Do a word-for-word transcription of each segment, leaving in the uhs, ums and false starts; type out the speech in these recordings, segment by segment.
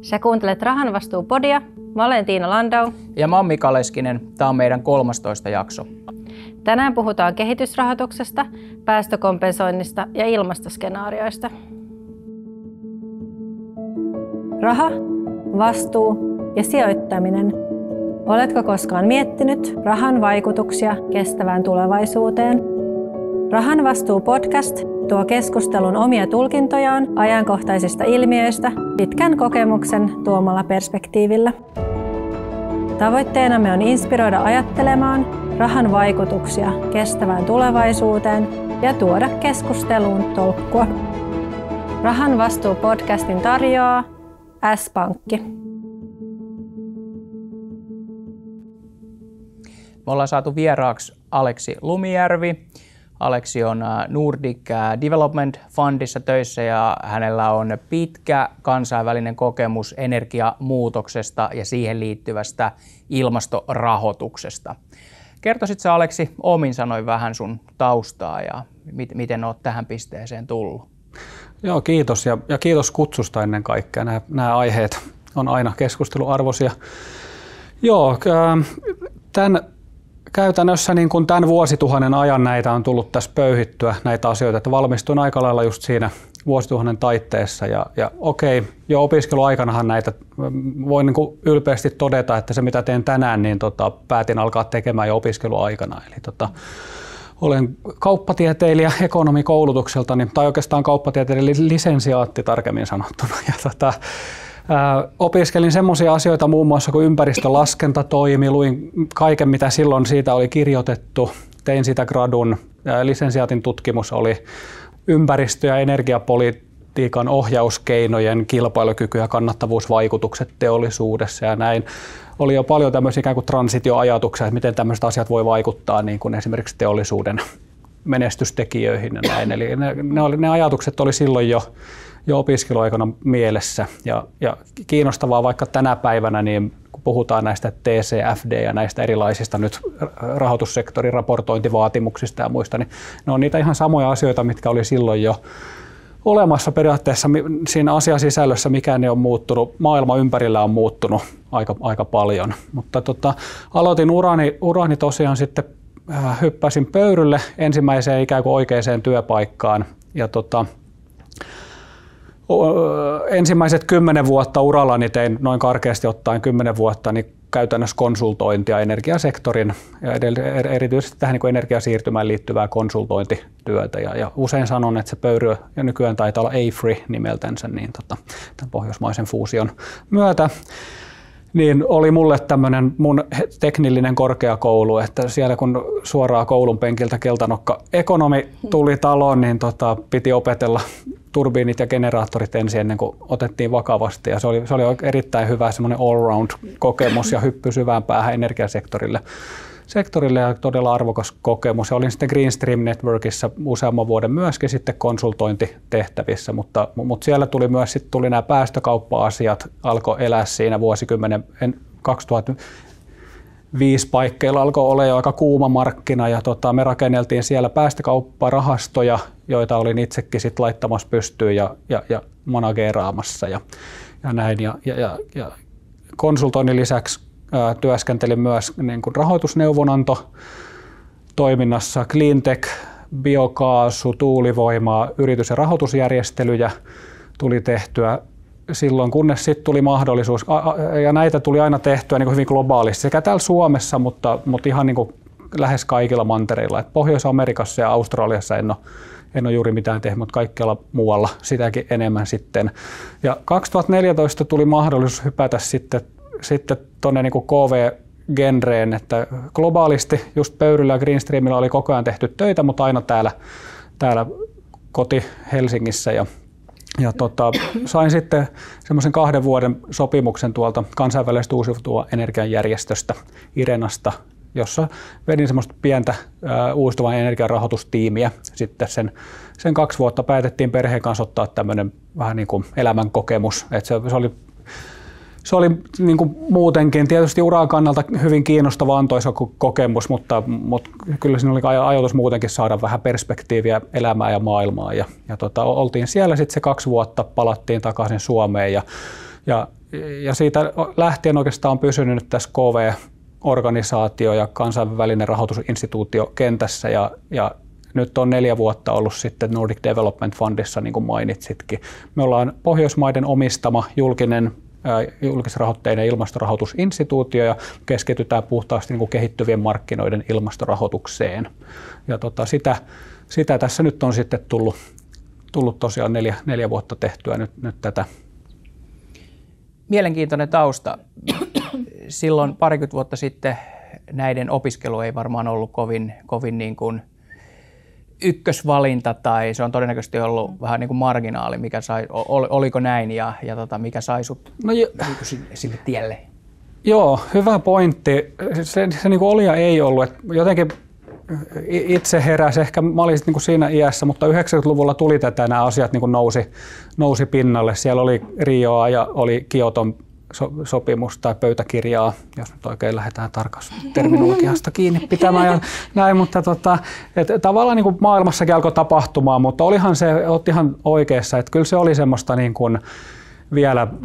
Sä kuuntelet Rahan vastuu-podia. Mä olen Tiina Landau. Ja mä oon Mika Leskinen. Tää on meidän kolmastoista jakso. Tänään puhutaan kehitysrahoituksesta, päästökompensoinnista ja ilmastoskenaarioista. Raha, vastuu ja sijoittaminen. Oletko koskaan miettinyt rahan vaikutuksia kestävään tulevaisuuteen? Rahan vastuu-podcast tuo keskustelun omia tulkintojaan ajankohtaisista ilmiöistä pitkän kokemuksen tuomalla perspektiivillä. Tavoitteenamme on inspiroida ajattelemaan rahan vaikutuksia kestävään tulevaisuuteen ja tuoda keskusteluun tolkkua. Rahan vastuu-podcastin tarjoaa S-Pankki. Me ollaan saatu vieraaksi Aleksi Lumijärvi. Aleksi on Nordic Development Fundissa töissä ja hänellä on pitkä kansainvälinen kokemus energiamuutoksesta ja siihen liittyvästä ilmastorahoituksesta. Kertoisitko Aleksi omin sanoin vähän sun taustaa ja mit, miten olet tähän pisteeseen tullut? Joo, kiitos ja, ja kiitos kutsusta ennen kaikkea. Nämä, nämä aiheet on aina keskusteluarvoisia. Joo, tämän Käytännössä niin kuin tämän vuosituhannen ajan näitä on tullut tässä pöyhittyä näitä asioita, että valmistuin aika lailla just siinä vuosituhannen taitteessa ja, ja okei, jo opiskeluaikanahan näitä voin niin kuin ylpeästi todeta, että se mitä teen tänään, niin tota, päätin alkaa tekemään jo opiskeluaikana. Eli tota, olen kauppatieteilijä ekonomikoulutukseltani, tai oikeastaan kauppatieteilijä lisensiaatti tarkemmin sanottuna. Ja tota, Äh, opiskelin semmoisia asioita muun muassa kuin ympäristölaskentatoimi, luin kaiken mitä silloin siitä oli kirjoitettu, tein sitä gradun, äh, lisensiaatin tutkimus oli ympäristö- ja energiapolitiikan ohjauskeinojen kilpailukyky ja kannattavuusvaikutukset teollisuudessa ja näin. Oli jo paljon tämmöisiä ikään kuin transitioajatuksia, että miten tämmöiset asiat voi vaikuttaa niin kuin esimerkiksi teollisuuden menestystekijöihin ja näin. Eli ne, ne, oli, ne ajatukset oli silloin jo jo opiskeluaikana mielessä ja, ja kiinnostavaa vaikka tänä päivänä, niin kun puhutaan näistä T C F D ja näistä erilaisista nyt rahoitussektorin raportointivaatimuksista ja muista, niin ne on niitä ihan samoja asioita, mitkä oli silloin jo olemassa periaatteessa siinä asiasisällössä, mikään ei ole muuttunut, maailma ympärillä on muuttunut aika, aika paljon, mutta tota, aloitin urani, urani tosiaan sitten äh, hyppäsin pöyrylle ensimmäiseen ikään kuin oikeaan työpaikkaan ja tota, ensimmäiset kymmenen vuotta urallani tein noin karkeasti ottaen kymmenen vuotta niin käytännössä konsultointia energiasektorin ja erityisesti tähän niin energiasiirtymään liittyvää konsultointityötä. Ja, ja usein sanon, että se pöyry ja nykyään taitaa olla A F R I nimeltänsä niin tota, tämän pohjoismaisen fuusion myötä. Niin oli mulle tämmöinen mun teknillinen korkeakoulu, että siellä kun suoraan koulun penkiltä keltanokka ekonomi tuli taloon, niin tota, piti opetella turbiinit ja generaattorit ensin ennen kuin otettiin vakavasti. Ja se oli, se oli erittäin hyvä semmoinen all-round-kokemus ja hyppy syvään päähän energiasektorille. Sektorille ja todella arvokas kokemus. Ja olin sitten Greenstream Networkissa useamman vuoden myöskin sitten konsultointitehtävissä, mutta, mutta siellä tuli myös sitten tuli nämä päästökauppa-asiat, alkoi elää siinä vuosikymmenen kaksituhattaviisi paikkeilla alkoi olla jo aika kuuma markkina ja tota, me rakenneltiin siellä päästökaupparahastoja, joita olin itsekin sit laittamassa pystyyn ja, ja, ja manageeraamassa ja, ja näin. Ja, ja, ja, ja konsultoinnin lisäksi ää, työskentelin myös niin kuin rahoitusneuvonanto toiminnassa, cleantech, biokaasu, tuulivoimaa, yritys- ja rahoitusjärjestelyjä tuli tehtyä silloin, kunnes sitten tuli mahdollisuus, ja näitä tuli aina tehtyä niin kuin hyvin globaalisti, sekä täällä Suomessa, mutta, mutta ihan niin kuin lähes kaikilla mantereilla. Et Pohjois-Amerikassa ja Australiassa en ole, en ole juuri mitään tehnyt, mutta kaikkialla muualla sitäkin enemmän sitten. Ja kaksituhattaneljätoista tuli mahdollisuus hypätä sitten, sitten tuonne niin kuin K V-genreen, että globaalisti just Pöyryllä ja Greenstreamilla oli koko ajan tehty töitä, mutta aina täällä, täällä koti Helsingissä. Ja Ja tota, sain sitten semmoisen kahden vuoden sopimuksen tuolta kansainvälisestä uusiutuvan energian järjestöstä Irenasta, jossa vedin semmoista pientä ää, uusiutuvan energian rahoitustiimiä. Sitten sen, sen kaksi vuotta päätettiin perheen kanssa ottaa tämmöinen vähän niin kuin elämänkokemus. Et se, se oli Se oli niin kuin muutenkin tietysti uran kannalta hyvin kiinnostava antoisa kokemus, mutta, mutta kyllä siinä oli ajatus muutenkin saada vähän perspektiiviä elämää ja maailmaa. Ja, ja tota, oltiin siellä sitten se kaksi vuotta, palattiin takaisin Suomeen ja, ja ja siitä lähtien oikeastaan on pysynyt nyt tässä K V-organisaatio ja kansainvälinen rahoitusinstituutio kentässä ja, ja nyt on neljä vuotta ollut sitten Nordic Development Fundissa, niin kuin mainitsitkin. Me ollaan Pohjoismaiden omistama julkinen julkisrahoitteinen ilmastorahoitusinstituutio ja keskitytään puhtaasti niin kuin kehittyvien markkinoiden ilmastorahoitukseen. Ja tota, sitä, sitä tässä nyt on sitten tullut, tullut tosiaan neljä, neljä vuotta tehtyä nyt, nyt tätä. Mielenkiintoinen tausta. Silloin parikymmentä vuotta sitten näiden opiskelu ei varmaan ollut kovin, kovin niin kuin ykkösvalinta tai se on todennäköisesti ollut mm. vähän niin kuin marginaali, mikä sai, ol, oliko näin ja, ja tota, mikä sai sut no jo, sinne, sinne tielle? Joo, hyvä pointti. Se, se niin kuin oli ja ei ollut. Et jotenkin itse heräsi, ehkä mä olin niin kuin siinä iässä, mutta yhdeksänkymmentäluvulla tuli tätä, nämä asiat niin kuin nousi, nousi pinnalle. Siellä oli Rioa ja oli Kioton so, sopimus tai pöytäkirjaa, jos nyt oikein lähdetään tarkasti terminologiasta kiinni pitämään ja näin, mutta tota, et, tavallaan niin kuin maailmassakin alkoi tapahtumaan, mutta olihan se, otti ihan oikeassa, että kyllä se oli semmoista niin kuin vielä äh,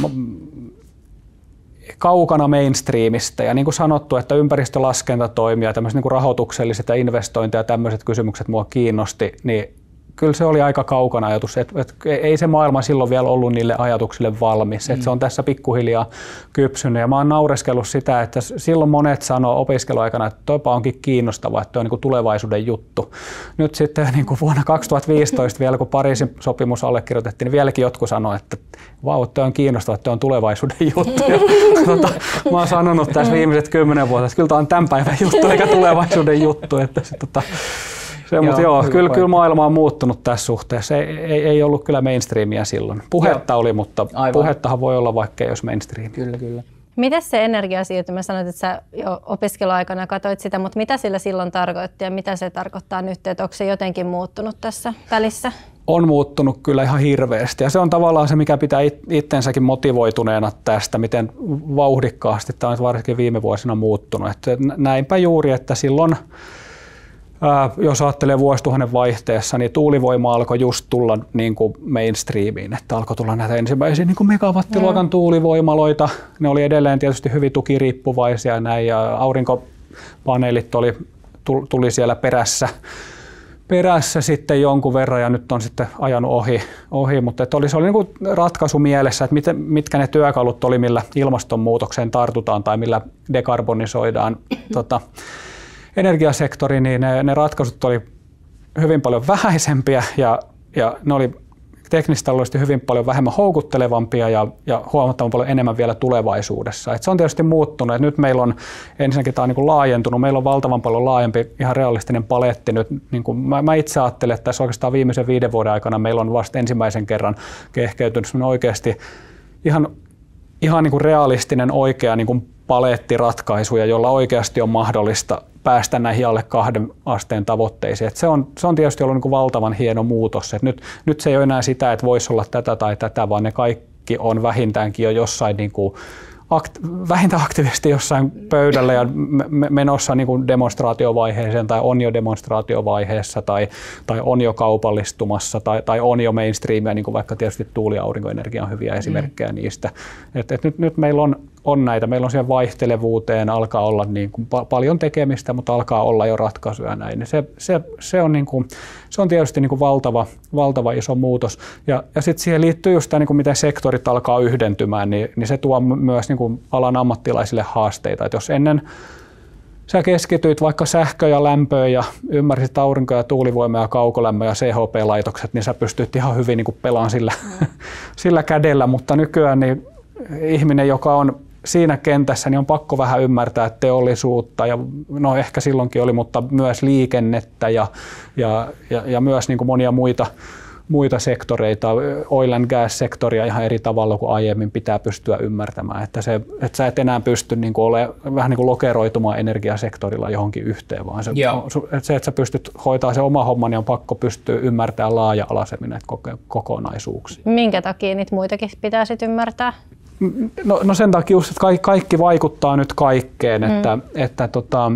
kaukana mainstreamista ja niin kuin sanottu, että ympäristölaskentatoimia, tämmöiset niin kuin rahoitukselliset ja investointeja ja tämmöiset kysymykset mua kiinnosti, niin kyllä se oli aika kaukana ajatus, että, että ei se maailma silloin vielä ollut niille ajatuksille valmis, että mm. se on tässä pikkuhiljaa kypsynyt ja mä oon naureskellut sitä, että silloin monet sanoo opiskeluaikana, että toipa onkin kiinnostavaa, että tuo on niin kuin tulevaisuuden juttu. Nyt sitten niin kuin vuonna kaksituhattaviisitoista vielä, kun Pariisin sopimus allekirjoitettiin, niin vieläkin jotkut sanoo, että vau, tuo on kiinnostavaa, että tuo on tulevaisuuden juttu. Ja, tota, mä oon sanonut tässä viimeiset kymmenen vuotta, että kyllä tuo on tämän päivän juttu eikä tulevaisuuden juttu. Että se, tota, Se, mutta joo, joo kyllä, kyllä maailma on muuttunut tässä suhteessa. Ei, ei, ei ollut kyllä mainstreamia silloin. Puhetta joo. oli, mutta aivan. Puhettahan voi olla vaikka ei olisi mainstreamia. Kyllä, kyllä. Miten se energiasiirtymä, sanoit, että sä jo opiskeluaikana katsoit sitä, mutta mitä sillä silloin tarkoitti ja mitä se tarkoittaa nyt, että onko se jotenkin muuttunut tässä välissä? On muuttunut kyllä ihan hirveästi ja se on tavallaan se, mikä pitää itsensäkin motivoituneena tästä, miten vauhdikkaasti tämä on varsinkin viime vuosina muuttunut. Että näinpä juuri, että silloin jos ajattelee vuosituhannen vaihteessa, niin tuulivoima alkoi just tulla niin kuin mainstreamiin, että alkoi tulla näitä ensimmäisiä niin kuin megawattiluokan mm. tuulivoimaloita. Ne oli edelleen tietysti hyvin tukiriippuvaisia näin, ja aurinkopaneelit oli, tuli siellä perässä, perässä sitten jonkun verran ja nyt on sitten ajanut ohi, ohi. Mutta että oli, se oli niin kuin ratkaisu mielessä, että miten, mitkä ne työkalut oli, millä ilmastonmuutokseen tartutaan tai millä dekarbonisoidaan tota, energiasektori, niin ne, ne ratkaisut oli hyvin paljon vähäisempiä ja, ja ne oli teknisesti hyvin paljon vähemmän houkuttelevampia ja, ja huomattavan paljon enemmän vielä tulevaisuudessa. Et se on tietysti muuttunut. Et nyt meillä on, ensinnäkin tämä on niin kuin laajentunut, meillä on valtavan paljon laajempi ihan realistinen paletti. Nyt, niin kuin mä, mä itse ajattelen, että tässä oikeastaan viimeisen viiden vuoden aikana meillä on vasta ensimmäisen kerran kehkeytynyt oikeasti ihan, ihan niin kuin realistinen oikea niin kuin palettiratkaisuja, jolla oikeasti on mahdollista päästä näihin alle kahden asteen tavoitteisiin. Et se, on, se on tietysti ollut niin kuin valtavan hieno muutos. Et nyt, nyt se ei ole enää sitä, että voisi olla tätä tai tätä, vaan ne kaikki on vähintäänkin jo jossain niin kuin Akti- vähintään aktiivisesti jossain pöydällä ja menossa niin kuin demonstraatiovaiheeseen tai on jo demonstraatiovaiheessa tai, tai on jo kaupallistumassa tai, tai on jo mainstreamia, niin kuin vaikka tietysti tuuli- ja aurinkoenergia on hyviä esimerkkejä mm. niistä. Et, et nyt, nyt meillä on, on näitä, meillä on siihen vaihtelevuuteen, alkaa olla niin kuin pa- paljon tekemistä, mutta alkaa olla jo ratkaisuja näin. Se, se, se, on, niin kuin, se on tietysti niin kuin valtava, valtava iso muutos. Ja, ja sitten siihen liittyy just tämä, niin kuin miten sektorit alkaa yhdentymään, niin, niin se tuo myös niin kuin alan ammattilaisille haasteita. Et jos ennen sä keskityit vaikka sähköön ja lämpöön ja ymmärsit aurinko- ja tuulivoima ja kaukolämmö ja C H P-laitokset, niin sä pystyt ihan hyvin niin kuin pelaan sillä, mm. sillä kädellä, mutta nykyään niin ihminen, joka on siinä kentässä, niin on pakko vähän ymmärtää teollisuutta ja no ehkä silloinkin oli, mutta myös liikennettä ja, ja, ja, ja myös niin kuin monia muita muita sektoreita, oil and gas-sektoria ihan eri tavalla kuin aiemmin pitää pystyä ymmärtämään. Että, se, että sä et enää pysty niin kuin ole, vähän niin kuin lokeroitumaan energiasektorilla johonkin yhteen, vaan se, että, se, että sä pystyt hoitaa se oma homma, niin on pakko pystyä ymmärtämään laaja-alaisemmin näitä kokonaisuuksia. Minkä takia niitä muitakin pitää sitten ymmärtää? No, no sen takia just, että kaikki, kaikki vaikuttaa nyt kaikkeen, mm. että, että tota,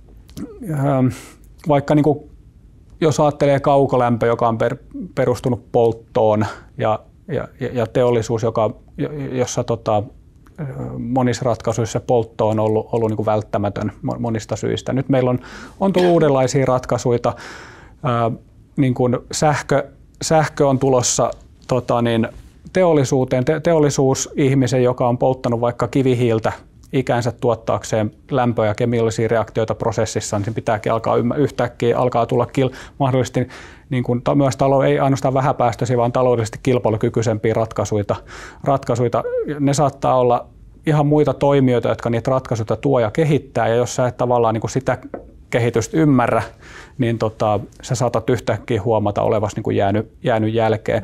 vaikka niin kuin jos ajattelee kaukolämpö, joka on per, perustunut polttoon ja ja, ja teollisuus, joka, jossa tota, monissa ratkaisuissa poltto on ollut, ollut niin kuin välttämätön monista syistä. Nyt meillä on, on tullut uudenlaisia ratkaisuja. Ää, niin kuin sähkö, sähkö on tulossa tota, niin, teollisuuteen. Te, teollisuusihmisen, joka on polttanut vaikka kivihiiltä ikänsä tuottaakseen lämpöä ja kemiallisia reaktioita prosessissa, niin pitääkin alkaa yhtäkkiä alkaa tulla kil, mahdollisesti niin kuin myös talo, ei ainoastaan vähäpäästöisiä, vaan taloudellisesti kilpailukykyisempiä ratkaisuja. ratkaisuja. Ne saattaa olla ihan muita toimijoita, jotka niitä ratkaisuja tuo ja kehittää, ja jos sä et tavallaan niin kuin sitä kehitystä ymmärrä, niin tota, sä saatat yhtäkkiä huomata olevasi niin kuin jäänyt, jäänyt jälkeen.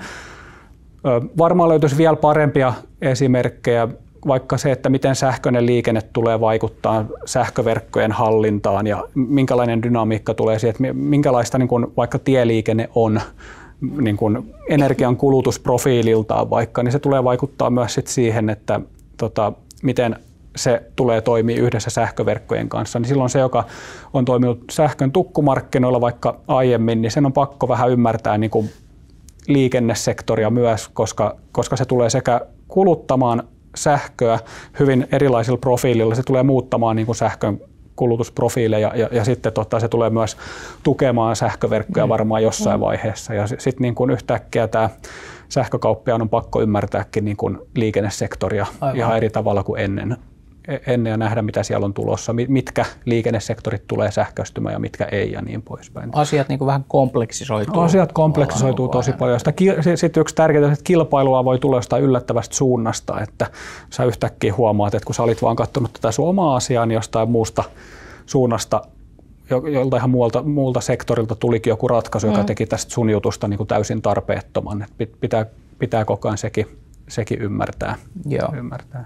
Ö, varmaan löytyisi vielä parempia esimerkkejä, vaikka se, että miten sähköinen liikenne tulee vaikuttaa sähköverkkojen hallintaan ja minkälainen dynamiikka tulee siihen, että minkälaista niin kuin vaikka tieliikenne on niin kuin energian kulutusprofiililtaan vaikka, niin se tulee vaikuttaa myös sit siihen, että tota, miten se tulee toimia yhdessä sähköverkkojen kanssa. Niin silloin se, joka on toiminut sähkön tukkumarkkinoilla vaikka aiemmin, niin sen on pakko vähän ymmärtää niin kuin liikennesektoria myös, koska, koska se tulee sekä kuluttamaan sähköä hyvin erilaisilla profiililla. Se tulee muuttamaan niin kuin sähkön kulutusprofiileja ja, ja sitten totta, se tulee myös tukemaan sähköverkkoja varmaan jossain vaiheessa. Ja sitten niin kuin yhtäkkiä tämä sähkökauppiaan on pakko ymmärtääkin niin kuin liikennesektoria Aivan. ihan eri tavalla kuin ennen. ennen ja nähdä, mitä siellä on tulossa, mitkä liikennesektorit tulee sähköistymään ja mitkä ei ja niin poispäin. Asiat niin kuin vähän kompleksisoituu. Asiat kompleksisoituu tosi paljon. Sitten yksi tärkeää, että kilpailua voi tulla jostain yllättävästä suunnasta, että sä yhtäkkiä huomaat, että kun sä olit vaan katsonut tätä sun omaa asiaa, niin jostain muusta suunnasta, jolta ihan muulta, muulta sektorilta tulikin joku ratkaisu, mm. joka teki tästä sun jutusta niin kuin täysin tarpeettoman. Et pitää, pitää koko ajan sekin, sekin ymmärtää. Joo. ymmärtää.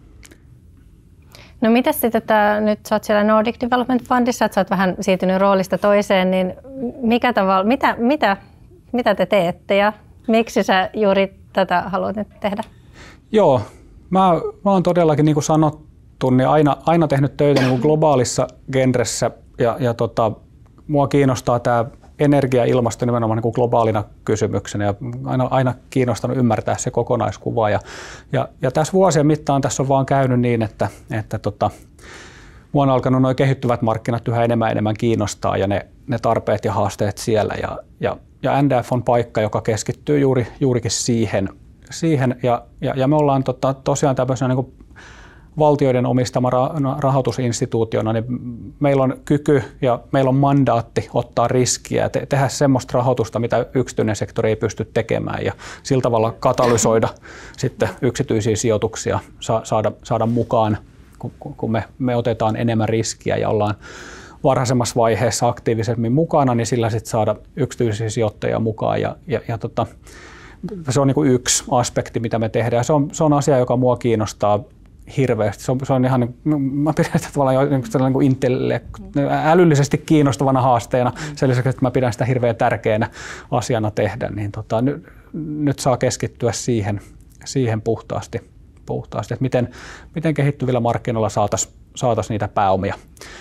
No mitäs sitten, että nyt sä oot siellä Nordic Development Fundissa, että sä oot vähän siirtynyt roolista toiseen, niin mikä tavalla, mitä, mitä, mitä te teette ja miksi sä juuri tätä haluat nyt tehdä? Joo, mä, mä oon todellakin niin kuin sanottu, niin aina, aina tehnyt töitä niin kuin globaalissa genressä ja, ja tota, mua kiinnostaa tämä energia ja ilmasto nimenomaan niin kuin globaalina kysymyksenä ja aina, aina kiinnostanut ymmärtää se kokonaiskuva. Ja, ja, ja tässä vuosien mittaan tässä on vaan käynyt niin, että, että tota, mua on alkanut nuo kehittyvät markkinat yhä enemmän enemmän kiinnostaa ja ne, ne tarpeet ja haasteet siellä. Ja, ja, ja N D F on paikka, joka keskittyy juuri, juurikin siihen. siihen ja, ja, ja me ollaan tota, tosiaan tämmöisenä niin kuin valtioiden omistama rahoitusinstituutiona, niin meillä on kyky ja meillä on mandaatti ottaa riskiä ja te- tehdä semmoista rahoitusta, mitä yksityinen sektori ei pysty tekemään ja sillä tavalla katalysoida sitten yksityisiä sijoituksia, sa- saada, saada mukaan, kun, kun me, me otetaan enemmän riskiä ja ollaan varhaisemmassa vaiheessa aktiivisemmin mukana, niin sillä sitten saada yksityisiä sijoittajia mukaan ja, ja, ja tota, se on niin kuin yksi aspekti, mitä me tehdään. Se on, se on asia, joka mua kiinnostaa hirveästi. Se on, se on ihan, mä pidän sitä tavallaan niin kuin intellekt- älyllisesti kiinnostavana haasteena. Sen lisäksi, että mä pidän sitä hirveän tärkeänä asiana tehdä, niin tota, nyt, nyt saa keskittyä siihen, siihen puhtaasti, puhtaasti, että miten, miten kehittyvillä markkinoilla saataisiin saatais niitä pääomia.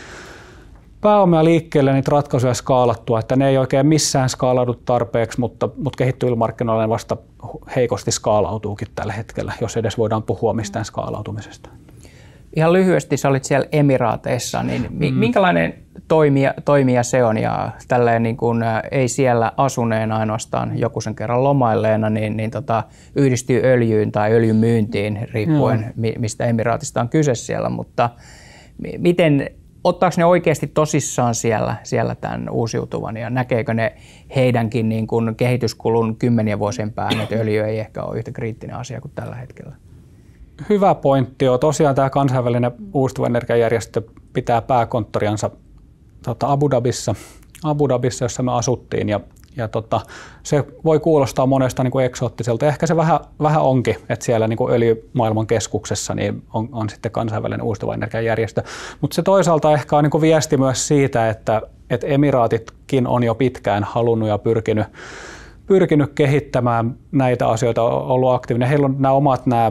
Pääomia liikkeelle, niitä ratkaisuja skaalattua, että ne ei oikein missään skaalaudu tarpeeksi, mutta, mutta kehittyvillä markkinoilla ne vasta heikosti skaalautuukin tällä hetkellä, jos edes voidaan puhua mistään skaalautumisesta. Ihan lyhyesti, sä olit siellä Emiraateissa, niin mm. minkälainen toimija, toimija se on? Ja tälleen niin kuin, ei siellä asuneena ainoastaan joku sen kerran lomailleena, niin, niin tota, yhdistyy öljyyn tai öljyn myyntiin, riippuen mm. mistä Emiraatista on kyse siellä, mutta miten ottaako ne oikeasti tosissaan siellä, siellä tämän uusiutuvan ja näkeekö ne heidänkin niin kuin kehityskulun kymmenien vuosien päähän, että öljy ei ehkä ole yhtä kriittinen asia kuin tällä hetkellä? Hyvä pointti on. Tosiaan tämä kansainvälinen uusiutuva energiajärjestö pitää pääkonttoriansa tota Abu Dhabissa, Abu Dhabissa, jossa me asuttiin. Ja, ja tota, se voi kuulostaa monesta niin kuin eksoottiselta. Ehkä se vähän, vähän onkin, että siellä niin kuin öljymaailman keskuksessa niin on, on sitten kansainvälinen uusiutuva energiajärjestö. Mutta se toisaalta ehkä on niin kuin viesti myös siitä, että, että Emiraatitkin on jo pitkään halunnut ja pyrkinyt, pyrkinyt kehittämään näitä asioita, ollut aktiivinen. Heillä on nämä omat nämä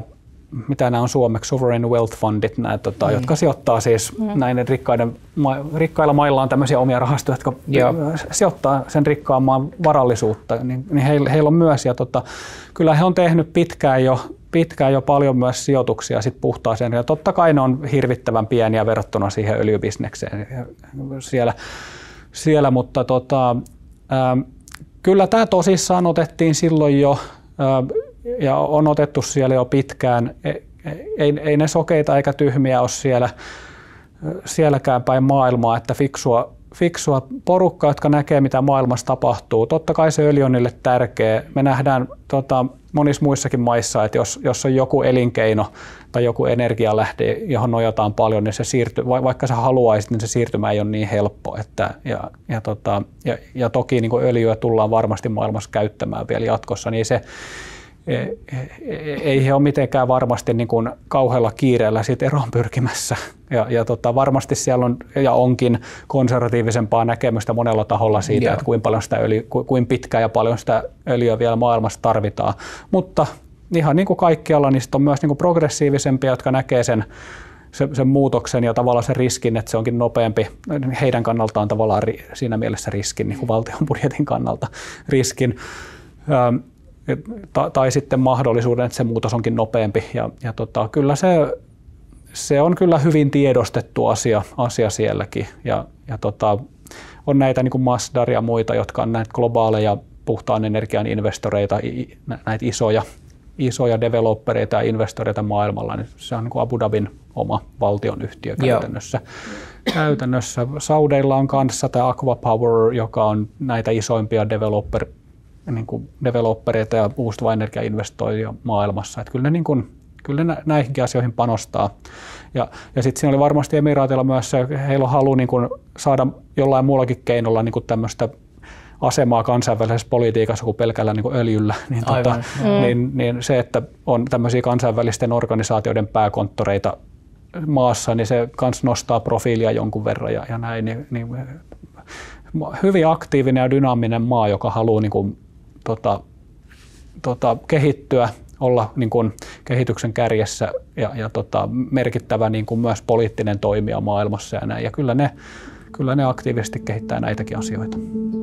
mitä nämä on suomeksi, sovereign wealth fundit, nämä, tota, mm. jotka sijoittaa siis mm. näiden rikkaiden, ma, rikkailla mailla on tämmöisiä omia rahastoja, jotka Joo. sijoittaa sen rikkaan maan varallisuutta, niin, niin heillä, heillä on myös, ja tota, kyllä he on tehnyt pitkään jo, pitkään jo paljon myös sijoituksia sit puhtaaseen, ja totta kai ne on hirvittävän pieniä verrattuna siihen öljybisnekseen siellä, siellä mutta tota, ää, kyllä tämä tosissaan otettiin silloin jo, ää, ja on otettu siellä jo pitkään. Ei, ei ne sokeita eikä tyhmiä ole siellä, sielläkään päin maailmaa, että fiksua, fiksua porukkaa, jotka näkee, mitä maailmassa tapahtuu. Totta kai se öljy on niille tärkeä. Me nähdään tota, monissa muissakin maissa, että jos, jos on joku elinkeino tai joku energialähde, johon nojataan paljon, niin se siirty, vaikka sä haluaisit, niin se siirtymä ei ole niin helppo. Että, ja, ja, tota, ja, ja toki niin kuin öljyä tullaan varmasti maailmassa käyttämään vielä jatkossa, niin se ei he ole mitenkään varmasti niin kuin kauhealla kiireellä siitä eroon pyrkimässä. Ja, ja tota, varmasti siellä on ja onkin konservatiivisempaa näkemystä monella taholla siitä, Joo. että kuinka, paljon sitä öljy, kuinka pitkään ja paljon sitä öljyä vielä maailmassa tarvitaan. Mutta ihan niin kuin kaikkialla, niin on myös niin kuin progressiivisempia, jotka näkee sen, sen, sen muutoksen ja tavallaan sen riskin, että se onkin nopeampi. Heidän kannaltaan tavallaan siinä mielessä riskin, niin kuin valtion budjetin kannalta riskin. Tai, tai sitten mahdollisuuden, että se muutos onkin nopeampi. Ja, ja tota, kyllä se, se on kyllä hyvin tiedostettu asia, asia sielläkin. Ja, ja tota, on näitä niin kuin Masdar ja muita, jotka on näitä globaaleja puhtaan energian investoreita, näitä isoja, isoja developereita ja investoreita maailmalla. Niin se on niin kuin Abu Dhabin oma valtionyhtiö käytännössä. käytännössä. Saudeilla on kanssa tämä Aqua Power, joka on näitä isoimpia developer niin kuin developereita ja uusiutuvan energiainvestoijia maailmassa. Että kyllä ne, niin kuin, kyllä ne näihinkin asioihin panostaa. Ja, ja sitten siinä oli varmasti Emiraateilla myös se, heillä on halu niin kuin saada jollain muullakin keinolla niin kuin tämmöistä asemaa kansainvälisessä politiikassa kuin pelkällä niin kuin öljyllä. Niin, tota, mm. niin, niin se, että on tämmöisiä kansainvälisten organisaatioiden pääkonttoreita maassa, niin se kans nostaa profiilia jonkun verran ja, ja näin. Niin, niin, hyvin aktiivinen ja dynaaminen maa, joka haluaa niin kuin, tota, tota, kehittyä, olla niin kuin, kehityksen kärjessä ja, ja tota, merkittävä niin kuin, myös poliittinen toimija maailmassa ja näin. Ja kyllä ne, kyllä ne aktiivisesti kehittää näitäkin asioita.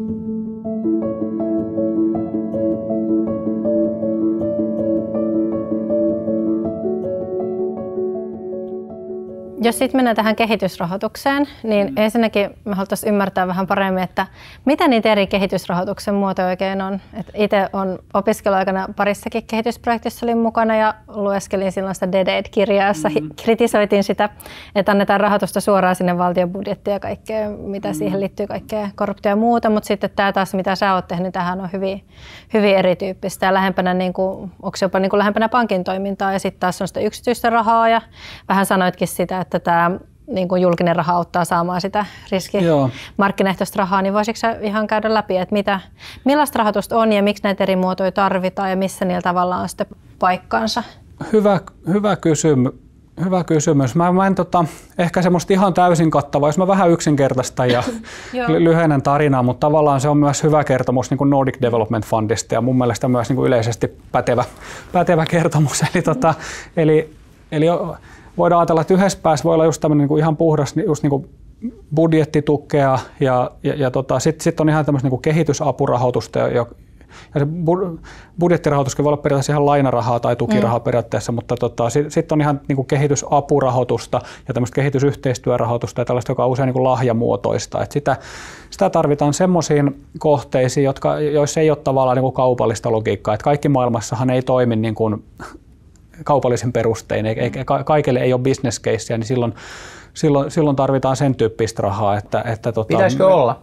Jos sitten mennään tähän kehitysrahoitukseen, niin mm. ensinnäkin me haluttaisiin ymmärtää vähän paremmin, että mitä niitä eri kehitysrahoituksen muotoja oikein on. Itse olen opiskeluaikana parissakin kehitysprojektissa olin mukana ja lueskelin silloin sitä D D E-kirjaa, jossa mm. kritisoitiin sitä, että annetaan rahoitusta suoraan sinne valtion budjettiin ja kaikkea, mitä mm. siihen liittyy, kaikkea korruptio ja muuta. Mutta sitten tämä taas, mitä sä oot tehnyt, tähän on hyvin, hyvin erityyppistä ja lähempänä, niin kuin, onko jopa niin kuin lähempänä pankin toimintaa ja sitten taas on sitä yksityistä rahaa ja vähän sanoitkin sitä, että tämä niin kuin julkinen raha auttaa saamaan sitä riskimarkkinaehtoista rahaa, niin voisitko sä ihan käydä läpi, että mitä, millaista rahoitusta on ja miksi näitä eri muotoja tarvitaan ja missä niillä tavalla on sitten paikkansa? Hyvä, hyvä, kysymys. Hyvä kysymys. Mä, mä en tota, ehkä semmoista ihan täysin kattavaa, jos mä vähän yksinkertaistan ja lyhennän tarinaa, mutta tavallaan se on myös hyvä kertomus niin kuin Nordic Development Fundista ja mun mielestä myös niin kuin yleisesti pätevä, pätevä kertomus. Eli, tota, eli, eli voidaan ajatella, että yhdessä päässä voi olla just tämmöinen niin ihan puhdas just niin kuin budjettitukea ja, ja, ja tota, sitten sit on ihan tämmöistä niin kehitysapurahoitusta ja, ja se budjettirahoituskin voi olla periaatteessa ihan lainarahaa tai tukirahaa mm. periaatteessa, mutta tota, sitten sit on ihan niin kuin kehitysapurahoitusta ja tämmöistä kehitysyhteistyörahoitusta ja tällaista, joka on usein niin kuin lahjamuotoista. Et sitä, sitä tarvitaan semmoisiin kohteisiin, jotka, joissa ei ole tavallaan niin kuin kaupallista logiikkaa. Et kaikki maailmassahan ei toimi niin kuin kaupallisin perustein, eikä kaikille ei ole business casea, niin silloin, silloin, silloin tarvitaan sen tyyppistä rahaa. Että, että tota, pitäisikö olla?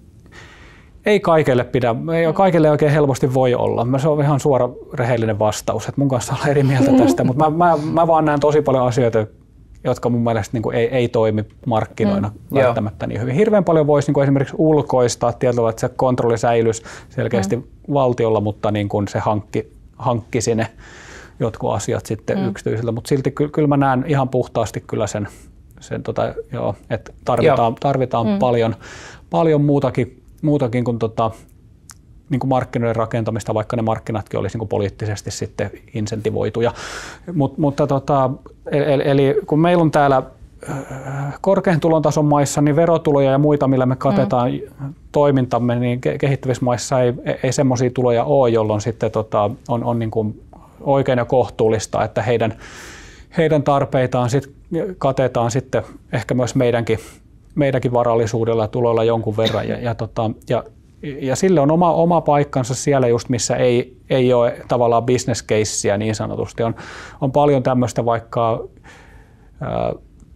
Ei kaikille pidä, ei, kaikille oikein helposti voi olla. Se on ihan suora rehellinen vastaus, että mun kanssa ollaan eri mieltä tästä, mutta mä, mä, mä vaan näen tosi paljon asioita, jotka mun mielestä niin kuin ei, ei toimi markkinoina mm. välttämättä niin hyvin. Hirveän paljon voisi niin kuin esimerkiksi ulkoistaa tietyllä, että se kontrolli säilyisi selkeästi mm. valtiolla, mutta niin kuin se hankki, hankkisi ne jotkut asiat sitten mm. yksityisiltä, mutta silti ky- kyllä mä näen ihan puhtaasti kyllä sen, sen tota, joo, että tarvitaan, tarvitaan mm. paljon, paljon muutakin, muutakin kuin tota, niin kuin markkinoiden rakentamista, vaikka ne markkinatkin olisi niin kuin poliittisesti sitten insentivoituja. Mut, mutta tota, eli, eli kun meillä on täällä korkean tulontason maissa niin verotuloja ja muita, millä me katetaan mm. toimintamme, niin kehittyvissä maissa ei, ei semmoisia tuloja ole, jolloin sitten tota, on, on niin kuin oikein ja kohtuullista, että heidän, heidän tarpeitaan sit katetaan sitten ehkä myös meidänkin, meidänkin varallisuudella ja tuloilla jonkun verran. Ja, ja, tota, ja, ja sille on oma, oma paikkansa siellä just, missä ei, ei ole tavallaan business casea niin sanotusti. On, on paljon tämmöistä vaikka ää,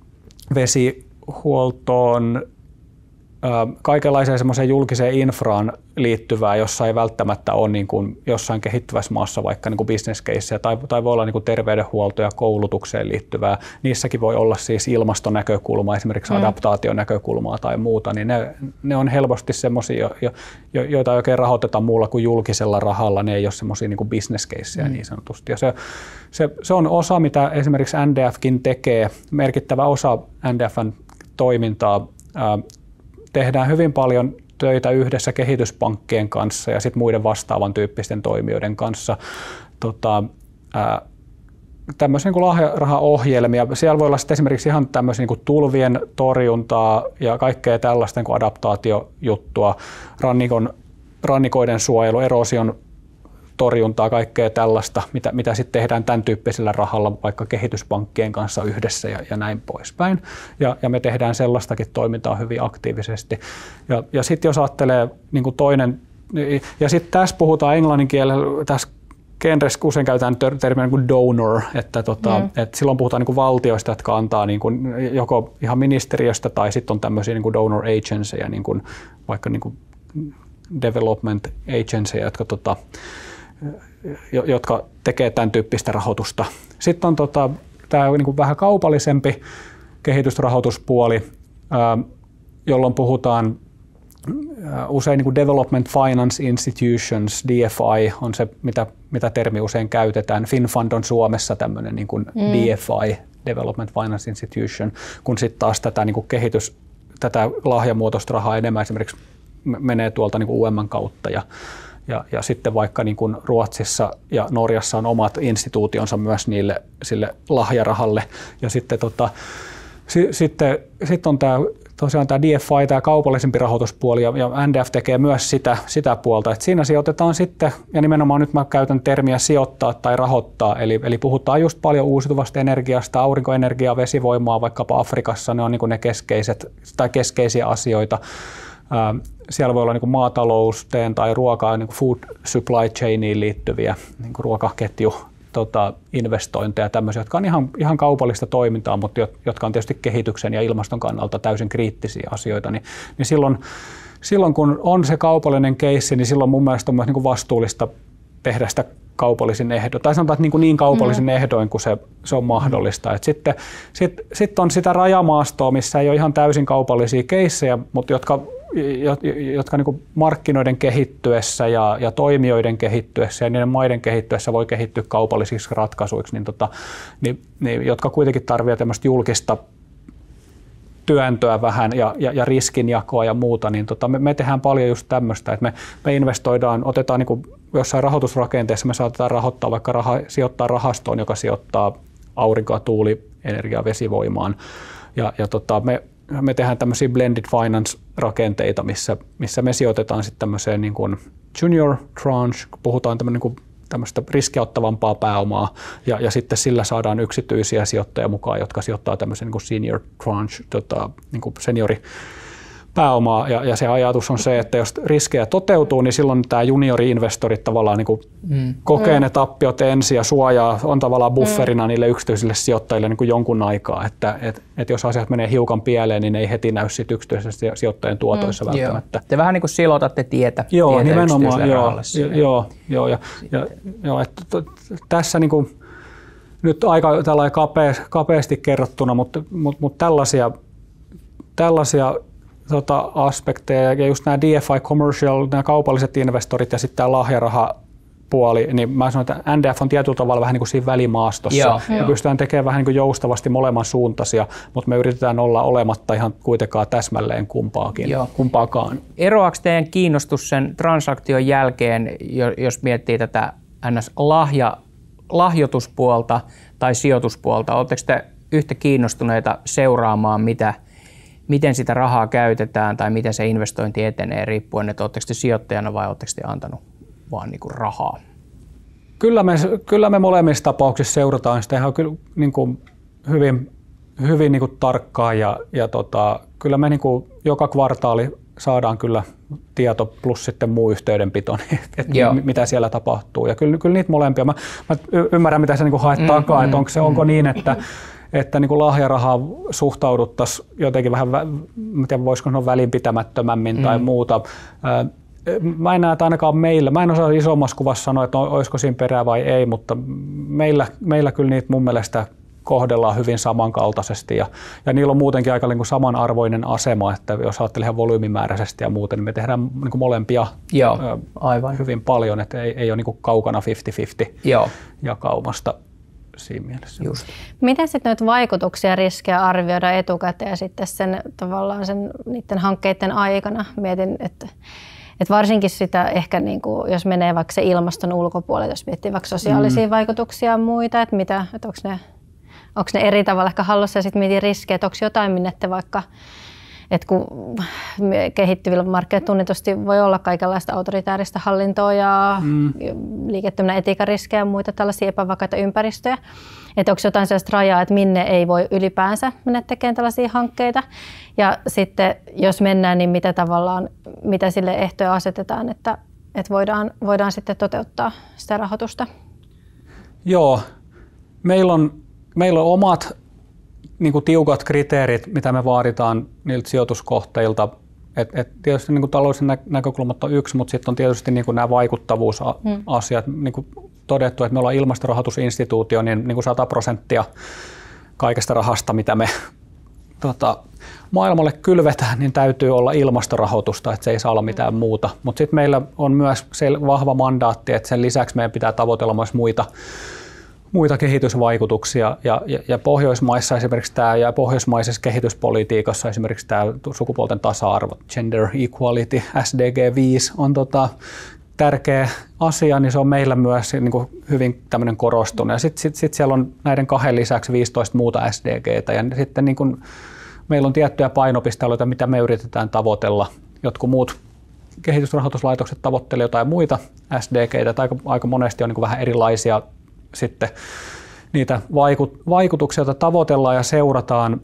vesihuoltoon, kaikenlaiseen semmoiseen julkiseen infraan liittyvää, jossa ei välttämättä ole niin kuin jossain kehittyvässä maassa vaikka niin kuin business casea, tai, tai voi olla niin kuin terveydenhuolto ja koulutukseen liittyvää. Niissäkin voi olla siis ilmastonäkökulmaa, esimerkiksi mm. adaptaationäkökulmaa tai muuta, niin ne, ne on helposti semmoisia, jo, jo, joita ei oikein rahoiteta muulla kuin julkisella rahalla, ne ei ole semmoisia niin kuin business casea mm. niin sanotusti. Ja se, se, se on osa, mitä esimerkiksi N D F:kin tekee, merkittävä osa N D F:n toimintaa. Ää, tehdään hyvin paljon töitä yhdessä kehityspankkien kanssa ja sitten muiden vastaavan tyyppisten toimijoiden kanssa. Tota, ää, tämmöisiä niin lahjarahaohjelmia. Siellä voi olla sitten esimerkiksi ihan tämmöisiä niin kuin tulvien torjuntaa ja kaikkea tällaista niin kuin adaptaatiojuttua, rannikon, rannikoiden suojelu, eroosion torjuntaa, kaikkea tällaista, mitä, mitä sitten tehdään tämän tyyppisellä rahalla vaikka kehityspankkien kanssa yhdessä ja, ja näin poispäin. Ja, ja me tehdään sellaistakin toimintaa hyvin aktiivisesti. Ja, ja sitten jos ajattelee niin kuin toinen, ja sitten tässä puhutaan englannin kielellä, tässä genressä usein käytetään termiä niin kuin donor, että, tota, mm. että silloin puhutaan niin kuin valtioista, jotka antaa niin kuin joko ihan ministeriöstä tai sitten on tämmöisiä niin kuin donor agencyja, niin kuin vaikka niin kuin development agencyja, jotka tota, jotka tekee tämän tyyppistä rahoitusta. Sitten on tota, tämä niin kuin vähän kaupallisempi kehitysrahoituspuoli, ää, jolloin puhutaan ää, usein niin kuin development finance institutions, D F I on se, mitä, mitä termi usein käytetään. FinFund on Suomessa tämmöinen niin kuin mm. D F I, Development Finance Institution, kun sitten taas tätä niin kuin kehitys, tätä lahjamuotoista rahaa enemmän esimerkiksi menee tuolta niin kuin U M:n kautta ja Ja, ja sitten vaikka niin kuin Ruotsissa ja Norjassa on omat instituutionsa myös niille sille lahjarahalle. Ja sitten tota, si, sitten sit on tämä tosiaan tämä D F I, tämä kaupallisempi rahoituspuoli, ja, ja N D F tekee myös sitä, sitä puolta. Et siinä sijoitetaan sitten, ja nimenomaan nyt mä käytän termiä sijoittaa tai rahoittaa, eli, eli puhutaan just paljon uusiutuvasta energiasta, aurinkoenergiaa, vesivoimaa vaikkapa Afrikassa, ne on niin kuin ne keskeiset tai keskeisiä asioita. Siellä voi olla niin kuin maatalouteen tai ruokaa, niin kuin food supply chainiin liittyviä niin kuin ruokaketju tota, investointeja, tämmöisiä, jotka on ihan, ihan kaupallista toimintaa, mutta jotka on tietysti kehityksen ja ilmaston kannalta täysin kriittisiä asioita, niin, niin silloin, silloin kun on se kaupallinen keissi, niin silloin mun mielestä on myös niin kuin vastuullista tehdä sitä kaupallisin ehdoin, tai sanotaan, että niin, kuin niin kaupallisin mm. ehdoin, kuin se, se on mahdollista. Et sitten sit, sit on sitä rajamaastoa, missä ei ole ihan täysin kaupallisia keissejä, mutta jotka, jotka niin kuin markkinoiden kehittyessä ja, ja toimijoiden kehittyessä ja niiden maiden kehittyessä voi kehittyä kaupallisiksi ratkaisuiksi, niin tota, niin, niin, jotka kuitenkin tarvitsevat tämmöistä julkista työntöä vähän ja, ja, ja riskinjakoa ja muuta, niin tota, me, me tehdään paljon just tämmöistä, että me, me investoidaan, otetaan niin kuin jossain rahoitusrakenteessa, me saatetaan rahoittaa vaikka raha, sijoittaa rahastoon, joka sijoittaa aurinkoa, tuuli, energiaa, vesivoimaan, ja, ja tota, me, me tehdään tämmöisiä blended finance-rakenteita, missä, missä me sijoitetaan sitten tämmöiseen niin kuin junior tranche, kun puhutaan tämmöinen niin kuin tämmöistä riskiauttavampaa pääomaa, ja, ja sitten sillä saadaan yksityisiä sijoittajia mukaan, jotka sijoittaa tämmöisen niin kuin senior tranche, tota, niin kuin seniori pääomaa, ja, ja se ajatus on se, että jos riskejä toteutuu, niin silloin tämä juniori-investorit tavallaan niin kuin mm. kokee ne tappiot ensin ja suojaa, on tavallaan bufferina mm. niille yksityisille sijoittajille niin kuin jonkun aikaa, että et, et jos asiat menee hiukan pieleen, niin ei heti näy sit yksityisessä sijoittajien tuotoissa mm. välttämättä. Joo. Te vähän niin kuin silotatte tietä, joo, tietä nimenomaan, joo, joo, joo, ja, ja, joo, että tässä niin kuin, nyt aika tällainen kapea, kapeasti kerrottuna, mutta, mutta, mutta tällaisia, tällaisia Tota, aspekteja ja just nämä D F I commercial, nämä kaupalliset investorit ja sitten tämä lahjaraha puoli, niin mä sanon, että N D F on tietyllä tavalla vähän niin kuin siinä välimaastossa. Joo, me joo. pystytään tekemään vähän niin kuin joustavasti molemman suuntaisia, mutta me yritetään olla olematta ihan kuitenkaan täsmälleen kumpaakin, Joo. kumpaakaan. Eroaako teidän kiinnostus sen transaktion jälkeen, jos miettii tätä N S-lahja, lahjoituspuolta tai sijoituspuolta? Oletteko te yhtä kiinnostuneita seuraamaan, mitä, miten sitä rahaa käytetään tai miten se investointi etenee, riippuen, että oletteko te sijoittajana vai oletteko te antanut vaan niin kuin rahaa? Kyllä me, kyllä me molemmissa tapauksissa seurataan sitä ihan kyllä, niin kuin hyvin, hyvin niin kuin tarkkaan ja, ja tota, kyllä me niin kuin joka kvartaali saadaan kyllä tieto plus sitten muu yhteydenpito, että mitä siellä tapahtuu. Ja kyllä, kyllä niitä molempia. Mä, mä ymmärrän, mitä sä niin kuin haet mm, takaa, mm, että onko, se, mm. onko niin, että, että niin kuin lahjarahaa suhtauduttaisiin jotenkin vähän, miten voisiko sanoa välinpitämättömämmin mm. tai muuta. Mä en näe, että ainakaan meillä, mä en osaa isommassa kuvassa sanoa, että olisiko siinä perää vai ei, mutta meillä, meillä kyllä niitä mun mielestä kohdellaan hyvin samankaltaisesti ja, ja niillä on muutenkin aika niin kuin samanarvoinen asema, että jos ajattelee ihan volyymimääräisesti ja muuten, niin me tehdään niin kuin molempia Joo, aivan. hyvin paljon, että ei, ei ole niin kuin kaukana viisikymmentä viisikymmentä jakaumasta siinä mielessä. Just. Miten sitten noita vaikutuksia ja riskejä arvioida etukäteen ja sitten sen, tavallaan sen, niiden hankkeiden aikana? Mietin, että Et varsinkin sitä ehkä, niin kuin, jos menee vaikka se ilmaston ulkopuolelle, jos miettii vaikka sosiaalisia mm. vaikutuksia ja muita, että, mitä, että onko, ne, onko ne eri tavalla ehkä hallussa ja sitten mietin riskejä, että onko jotain, minne te vaikka, että kun kehittyvillä markkinoilla tunnetusti voi olla kaikenlaista autoritääristä hallintoa ja mm. liiketoiminnan etiikariskejä ja muita tällaisia epävakaita ympäristöjä. Että onko jotain sellaista rajaa, että minne ei voi ylipäänsä mennä tekemään tällaisia hankkeita. Ja sitten jos mennään, niin mitä tavallaan, mitä sille ehtoja asetetaan, että, että voidaan, voidaan sitten toteuttaa sitä rahoitusta? Joo, meillä on, meillä on omat niin kuin tiukat kriteerit, mitä me vaaditaan niiltä sijoituskohteilta. Et, et tietysti niin kuin taloudellisen nä- näkökulmat on yksi, mutta sitten on tietysti niin kuin nämä vaikuttavuusasiat. Hmm. Niin kuin todettu, että me ollaan ilmastorahoitusinstituutio, niin, niin kuin sata prosenttia kaikesta rahasta, mitä me tota, maailmalle kylvetään, niin täytyy olla ilmastorahoitusta, että se ei saa olla mitään muuta. Mutta sitten meillä on myös vahva mandaatti, että sen lisäksi meidän pitää tavoitella myös muita muita kehitysvaikutuksia ja, ja, ja Pohjoismaissa esimerkiksi tämä ja pohjoismaisessa kehityspolitiikassa esimerkiksi tämä sukupuolten tasa-arvo, gender equality, S D G viisi on tota, tärkeä asia, niin se on meillä myös niin kuin hyvin tämmöinen korostunut. Ja sitten sit, sit siellä on näiden kahden lisäksi viisitoista muuta S D G:tä ja sitten niin kuin meillä on tiettyjä painopistealueita, mitä me yritetään tavoitella. Jotkut muut kehitysrahoituslaitokset tavoittelevat jotain muita S D G:tä, tai aika, aika monesti on niin kuin vähän erilaisia sitten niitä vaikutuksia, joita tavoitellaan ja seurataan.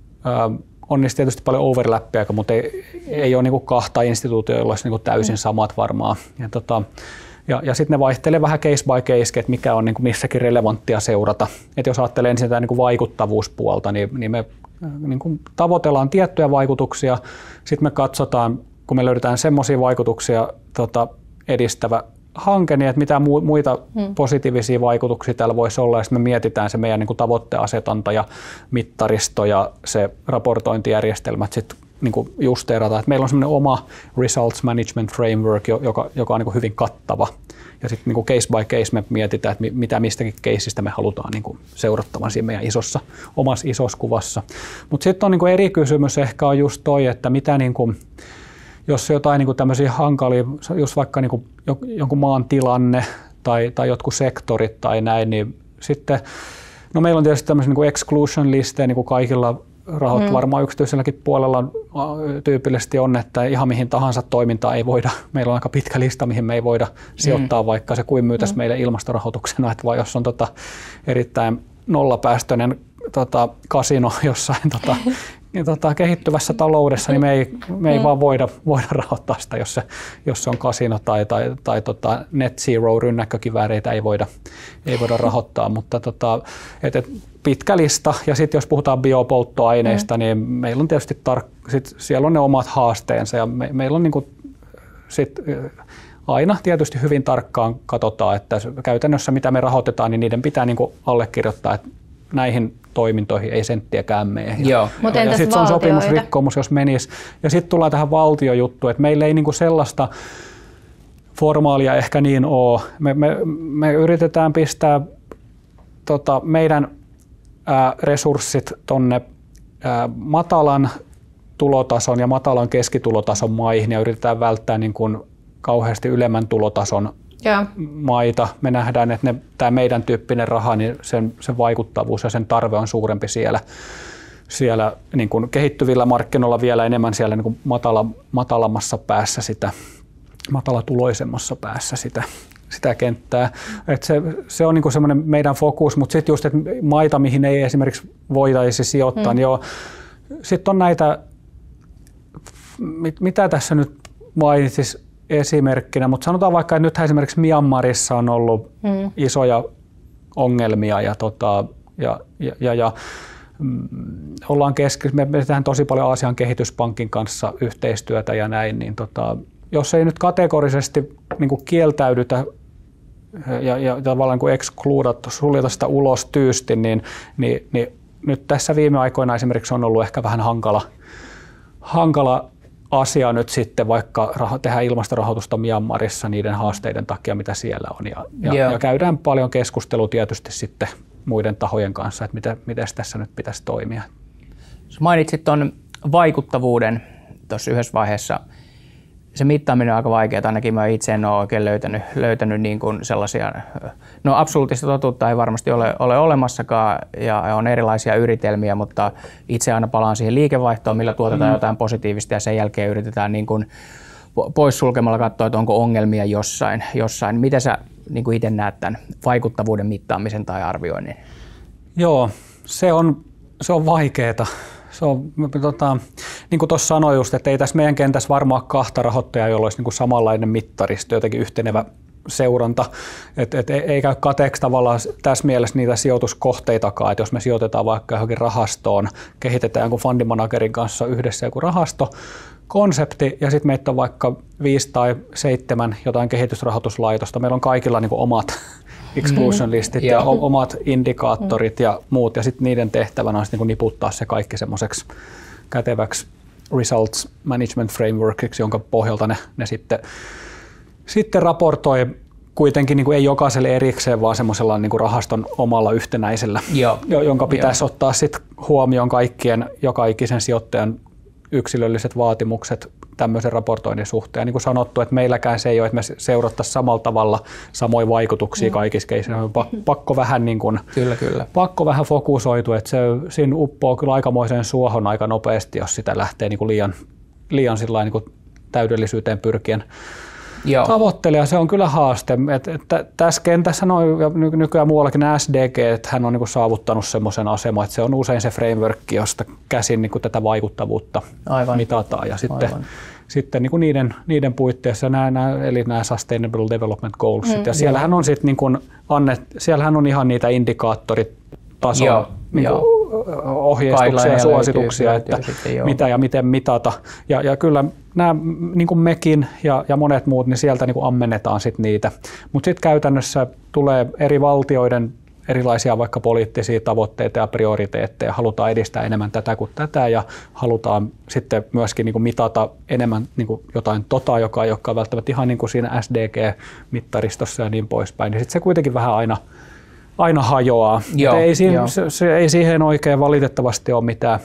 On niistä tietysti paljon overlappia, mutta ei, ei ole niin kuin kahta instituutiota, joilla olisi niin kuin täysin samat varmaan. Ja, tota, ja, ja sitten ne vaihtelee vähän case by case, että mikä on niin kuin missäkin relevanttia seurata. Et jos ajattelee ensin tätä niin kuin vaikuttavuuspuolta, niin, niin me niin kuin tavoitellaan tiettyjä vaikutuksia. Sitten me katsotaan, kun me löydetään semmoisia vaikutuksia tota, edistävä hanke, niin että mitä muita hmm. positiivisia vaikutuksia täällä voisi olla, ja sitten me mietitään se meidän niin kuin tavoitteasetanta ja mittaristo ja se raportointijärjestelmät sitten niin kuin justeerataan. Että meillä on semmoinen oma results management framework, joka, joka on niin kuin hyvin kattava. Ja sitten niin kuin case by case me mietitään, että mitä mistäkin caseista me halutaan niin kuin seurattavan siinä meidän isossa, omassa isossa kuvassa. Mutta sitten on niin kuin eri kysymys ehkä on just toi, että mitä niin kuin jos jotain niin kuin tämmöisiä hankalia, jos vaikka niin kuin jonkun maan tilanne tai, tai jotkut sektorit tai näin, niin sitten, no meillä on tietysti tämmöisiä niin kuin exclusion listeja, niin kuin kaikilla rahot, mm. varmaan yksityiselläkin puolella on, tyypillisesti on, että ihan mihin tahansa toimintaa ei voida, meillä on aika pitkä lista, mihin me ei voida sijoittaa, mm. vaikka se kuin myytäisi mm. meille ilmastorahoituksena, että vai jos on tota erittäin nollapäästöinen tota, kasino jossain tota, Tota, kehittyvässä taloudessa, niin me ei, me ei mm. vaan voida, voida rahoittaa sitä, jos se, jos se on kasino tai, tai, tai tota net zero rynnäkkökivääreitä ei voida, ei voida rahoittaa, mutta tota, et, et pitkä lista. Ja sitten jos puhutaan biopolttoaineista, mm. niin meillä on tietysti tar- sit siellä on ne omat haasteensa ja me, meillä on niinku sit, aina tietysti hyvin tarkkaan katsotaan, että käytännössä mitä me rahoitetaan, niin niiden pitää niinku allekirjoittaa, että näihin toimintoihin ei senttiäkään mene. Ja, ja, ja sitten se on sopimusrikkomus, jos menisi. Ja sitten tullaan tähän valtiojuttuun, että meillä ei niinku sellaista formaalia ehkä niin ole. Me, me, me yritetään pistää tota, meidän ää, resurssit tonne ää, matalan tulotason ja matalan keskitulotason maihin ja yritetään välttää niin kuin kauheasti ylemmän tulotason ja. maita. Me nähdään, että tämä meidän tyyppinen raha, niin sen, sen vaikuttavuus ja sen tarve on suurempi siellä, siellä niin kuin kehittyvillä markkinoilla vielä enemmän siellä niin kuin matala, matalammassa päässä sitä, matalatuloisemmassa päässä sitä, sitä kenttää. Et se, se on niin kuin semmoinen meidän fokus, mutta sitten just, että maita, mihin ei esimerkiksi voitaisi sijoittaa, mm. niin joo, sitten on näitä, mit, mitä tässä nyt mainitsis esimerkkinä, mutta sanotaan vaikka, että nythän esimerkiksi Myanmarissa on ollut mm. isoja ongelmia ja, tota, ja, ja, ja, ja mm, ollaan keski, me tehdään tosi paljon Aasian kehityspankin kanssa yhteistyötä ja näin, niin tota, jos ei nyt kategorisesti niin kuin kieltäydytä ja, ja tavallaan kuin excludat, suljeta sitä ulos tyysti, niin, niin, niin nyt tässä viime aikoina esimerkiksi on ollut ehkä vähän hankala, hankala asia nyt sitten, vaikka raho, tehdään ilmastorahoitusta Myanmarissa niiden haasteiden takia, mitä siellä on. Ja, ja, ja käydään paljon keskustelua tietysti sitten muiden tahojen kanssa, että miten, miten tässä nyt pitäisi toimia. Sä mainitsit tuon vaikuttavuuden tuossa yhdessä vaiheessa. Se mittaaminen on aika vaikeaa, ainakin mä itse en ole oikein löytänyt, löytänyt niin kuin sellaisia, no absoluuttista totuutta ei varmasti ole, ole olemassakaan ja on erilaisia yritelmiä, mutta itse aina palaan siihen liikevaihtoon, millä tuotetaan mm. jotain positiivista ja sen jälkeen yritetään niin kuin poissulkemalla katsoa, että onko ongelmia jossain. jossain. Miten sä niin kuin itse näet tämän vaikuttavuuden mittaamisen tai arvioinnin? Joo, se on, se on vaikeaa. Se on, tota, niin kuin tuossa sanoin just, että ei tässä meidän kentässä varmaan kahta rahoittajaa, jolla olisi niin kuin samanlainen mittaristo, jotenkin yhtenevä seuranta. Et, et, ei käy kateeksi tavallaan tässä mielessä niitä sijoituskohteitakaan, että jos me sijoitetaan vaikka johonkin rahastoon, kehitetään jonkun fundimanagerin kanssa yhdessä joku rahastokonsepti ja sitten meitä on vaikka viisi tai seitsemän jotain kehitysrahoituslaitosta. Meillä on kaikilla niin kuin omat exclusion listit mm. ja omat indikaattorit ja muut, ja sitten niiden tehtävänä on niin niputtaa se kaikki semmoiseksi käteväksi results management frameworkiksi, jonka pohjalta ne, ne sitten, sitten raportoi kuitenkin niin kuin ei jokaiselle erikseen, vaan semmoisella niin kuin rahaston omalla yhtenäisellä, Joo. jonka pitäisi Joo. ottaa sitten huomioon kaikkien joka ikisen sijoittajan yksilölliset vaatimukset tämmöisen raportoinnin suhteen. Niin kuin sanottu, että meilläkään se ei ole, että me seurattaisiin samalla tavalla samoja vaikutuksia mm. kaikissa keisissä. On pakko vähän, niin kuin, kyllä, kyllä. pakko vähän fokusoitua, että se siinä uppoo kyllä aikamoiseen suohon aika nopeasti, jos sitä lähtee niin kuin liian, liian sillain, niin kuin täydellisyyteen pyrkien Joo. tavoittelee. Se on kyllä haaste. Et, et, tässä kentässä on ja nykyään muuallakin S D G, että hän on niin kuin saavuttanut semmoisen aseman, että se on usein se framework, josta käsin niin kuin tätä vaikuttavuutta Aivan. mitataan. Ja sitten, sitten niin kuin niiden, niiden puitteissa nämä, nämä, eli nämä Sustainable Development Goals. Mm, ja siellähän on, sit niin kuin annet, siellähän on ihan niitä indikaattoritasoa. Joo, niin kuin ohjeistuksia ja suosituksia, että mitä ja miten mitata. Ja, ja kyllä nämä, niin kuin mekin ja, ja monet muut, niin sieltä niin kuin ammennetaan sit niitä. Mutta sitten käytännössä tulee eri valtioiden erilaisia vaikka poliittisia tavoitteita ja prioriteetteja. Halutaan edistää enemmän tätä kuin tätä ja halutaan sitten myöskin niin kuin mitata enemmän niin kuin jotain tota, joka ei olekaan välttämättä ihan niin kuin siinä S D G-mittaristossa ja niin poispäin. Niin sitten se kuitenkin vähän aina aina hajoaa. Joo, ei, siihen, se, se, ei siihen oikein valitettavasti ole mitään,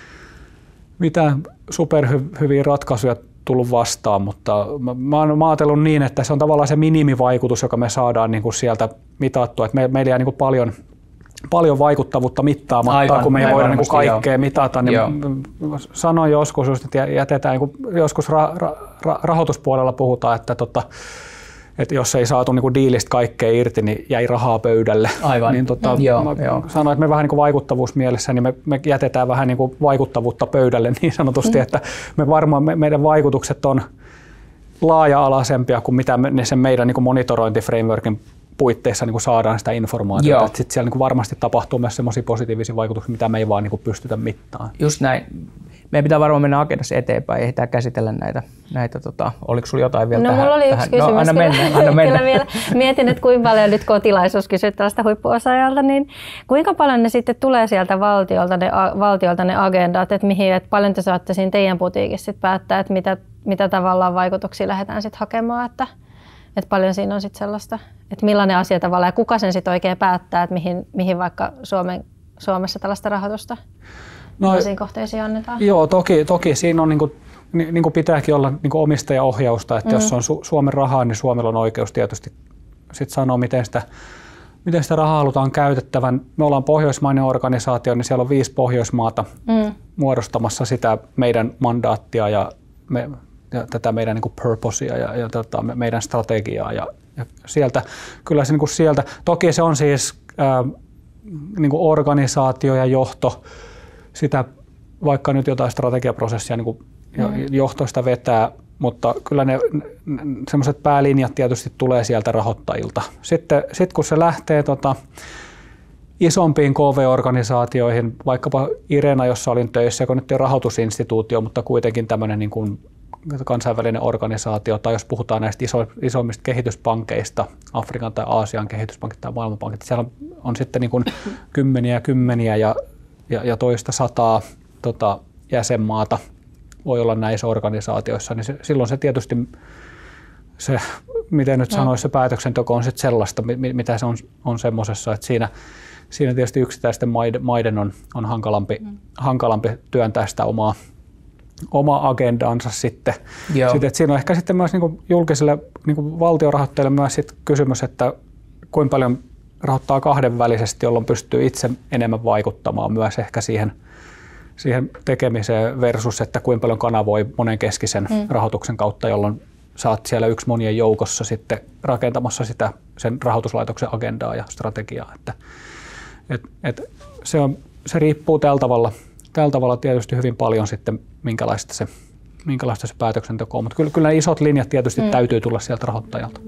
mitään superhyviä ratkaisuja tullut vastaan, mutta mä, mä oon ajatellut niin, että se on tavallaan se minimivaikutus, joka me saadaan niin kuin sieltä mitattua. Että me, meillä jää niin kuin paljon, paljon vaikuttavuutta mittaamatta, aivan, kun me ei voida niin kuin kaikkea joo. mitata. Niin sanoin joskus, että jätetään, niin kuin joskus ra, ra, ra, rahoituspuolella puhutaan, että tota, että jos ei saatu niinku diilistä kaikkea irti, niin jäi rahaa pöydälle. Aivan. Niin tota, joo, mä joo. sanoin, että me vähän niinku vaikuttavuusmielessä, niin me, me jätetään vähän niinku vaikuttavuutta pöydälle niin sanotusti, mm. että me varmaan me, meidän vaikutukset on laaja-alaisempia kuin mitä me, sen meidän niinku monitorointiframeworkin puitteissa niinku saadaan sitä informaatiota. Sitten siellä niinku varmasti tapahtuu myös sellaisia positiivisia vaikutuksia, mitä me ei vaan niinku pystytä mittaamaan. Just näin. Meidän pitää varmaan mennä agendassa eteenpäin ja ehditään käsitellä näitä. näitä tota, oliko sinulla jotain vielä no, tähän? No mulla oli yksi tähän? kysymys. No, anna mennä, anna mennä. vielä mietin, että kuinka paljon nyt kun on tilaisuus kysyä tällaista huippuosaajalta, niin kuinka paljon ne sitten tulee sieltä valtiolta ne, valtiolta ne agendat, että mihin, että paljon te saatte siinä teidän putiikissa sit päättää, että mitä, mitä tavallaan vaikutuksia lähdetään sitten hakemaan, että että paljon siinä on sitten sellaista, että millainen asia tavallaan ja kuka sen sitten oikein päättää, että mihin, mihin vaikka Suomen, Suomessa tällaista rahoitusta no, kohteisiin annetaan. Joo, toki, toki siinä on niin kuin, niin kuin pitääkin olla niin kuin omistajaohjausta, että mm. jos on Su- Suomen rahaa, niin Suomella on oikeus tietysti sit sanoa, miten sitä, miten sitä rahaa halutaan käytettävän. Me ollaan pohjoismainen organisaatio, niin siellä on viisi Pohjoismaata mm. muodostamassa sitä meidän mandaattia ja, me, ja tätä meidän niin kuin purposea ja, ja tota, meidän strategiaa. Ja, ja sieltä, kyllä se niin kuin sieltä, toki se on siis ää, niin kuin organisaatio ja johto, sitä vaikka nyt jotain strategiaprosessia niin kuin mm. johtoista vetää, mutta kyllä ne, ne semmoiset päälinjat tietysti tulee sieltä rahoittajilta. Sitten sit kun se lähtee tota, isompiin K V-organisaatioihin, vaikkapa Irena, jossa olin töissä, joka nyt on rahoitusinstituutio, mutta kuitenkin tämmöinen niin kuin kansainvälinen organisaatio, tai jos puhutaan näistä iso, isommista kehityspankkeista, Afrikan tai Aasian kehityspankit tai maailmanpankit, siellä on, on sitten niin kuin kymmeniä ja kymmeniä ja, ja, ja toista sataa tota, jäsenmaata voi olla näissä organisaatioissa, niin se, silloin se tietysti, se, miten nyt sanoisi, se päätöksenteko on sitten sellaista, mitä se on, on semmoisessa, että siinä, siinä tietysti yksittäisten maiden, maiden on, on hankalampi, mm. hankalampi työntää sitä omaa, oma agendansa sitten. sitten että siinä on ehkä sitten myös niin kuin julkiselle niin kuin valtiorahoittajille myös sit kysymys, että kuinka paljon rahoittaa kahdenvälisesti, jolloin pystyy itse enemmän vaikuttamaan myös ehkä siihen, siihen tekemiseen versus, että kuinka paljon kanavoi monenkeskisen mm. rahoituksen kautta, jolloin saat siellä yksi monien joukossa sitten rakentamassa sitä sen rahoituslaitoksen agendaa ja strategiaa. Että, et, et se, on, se riippuu tällä tavalla, tällä tavalla tietysti hyvin paljon sitten, minkälaista se, minkälaista se päätöksenteko on, mutta kyllä, kyllä ne isot linjat tietysti mm. täytyy tulla sieltä rahoittajalta.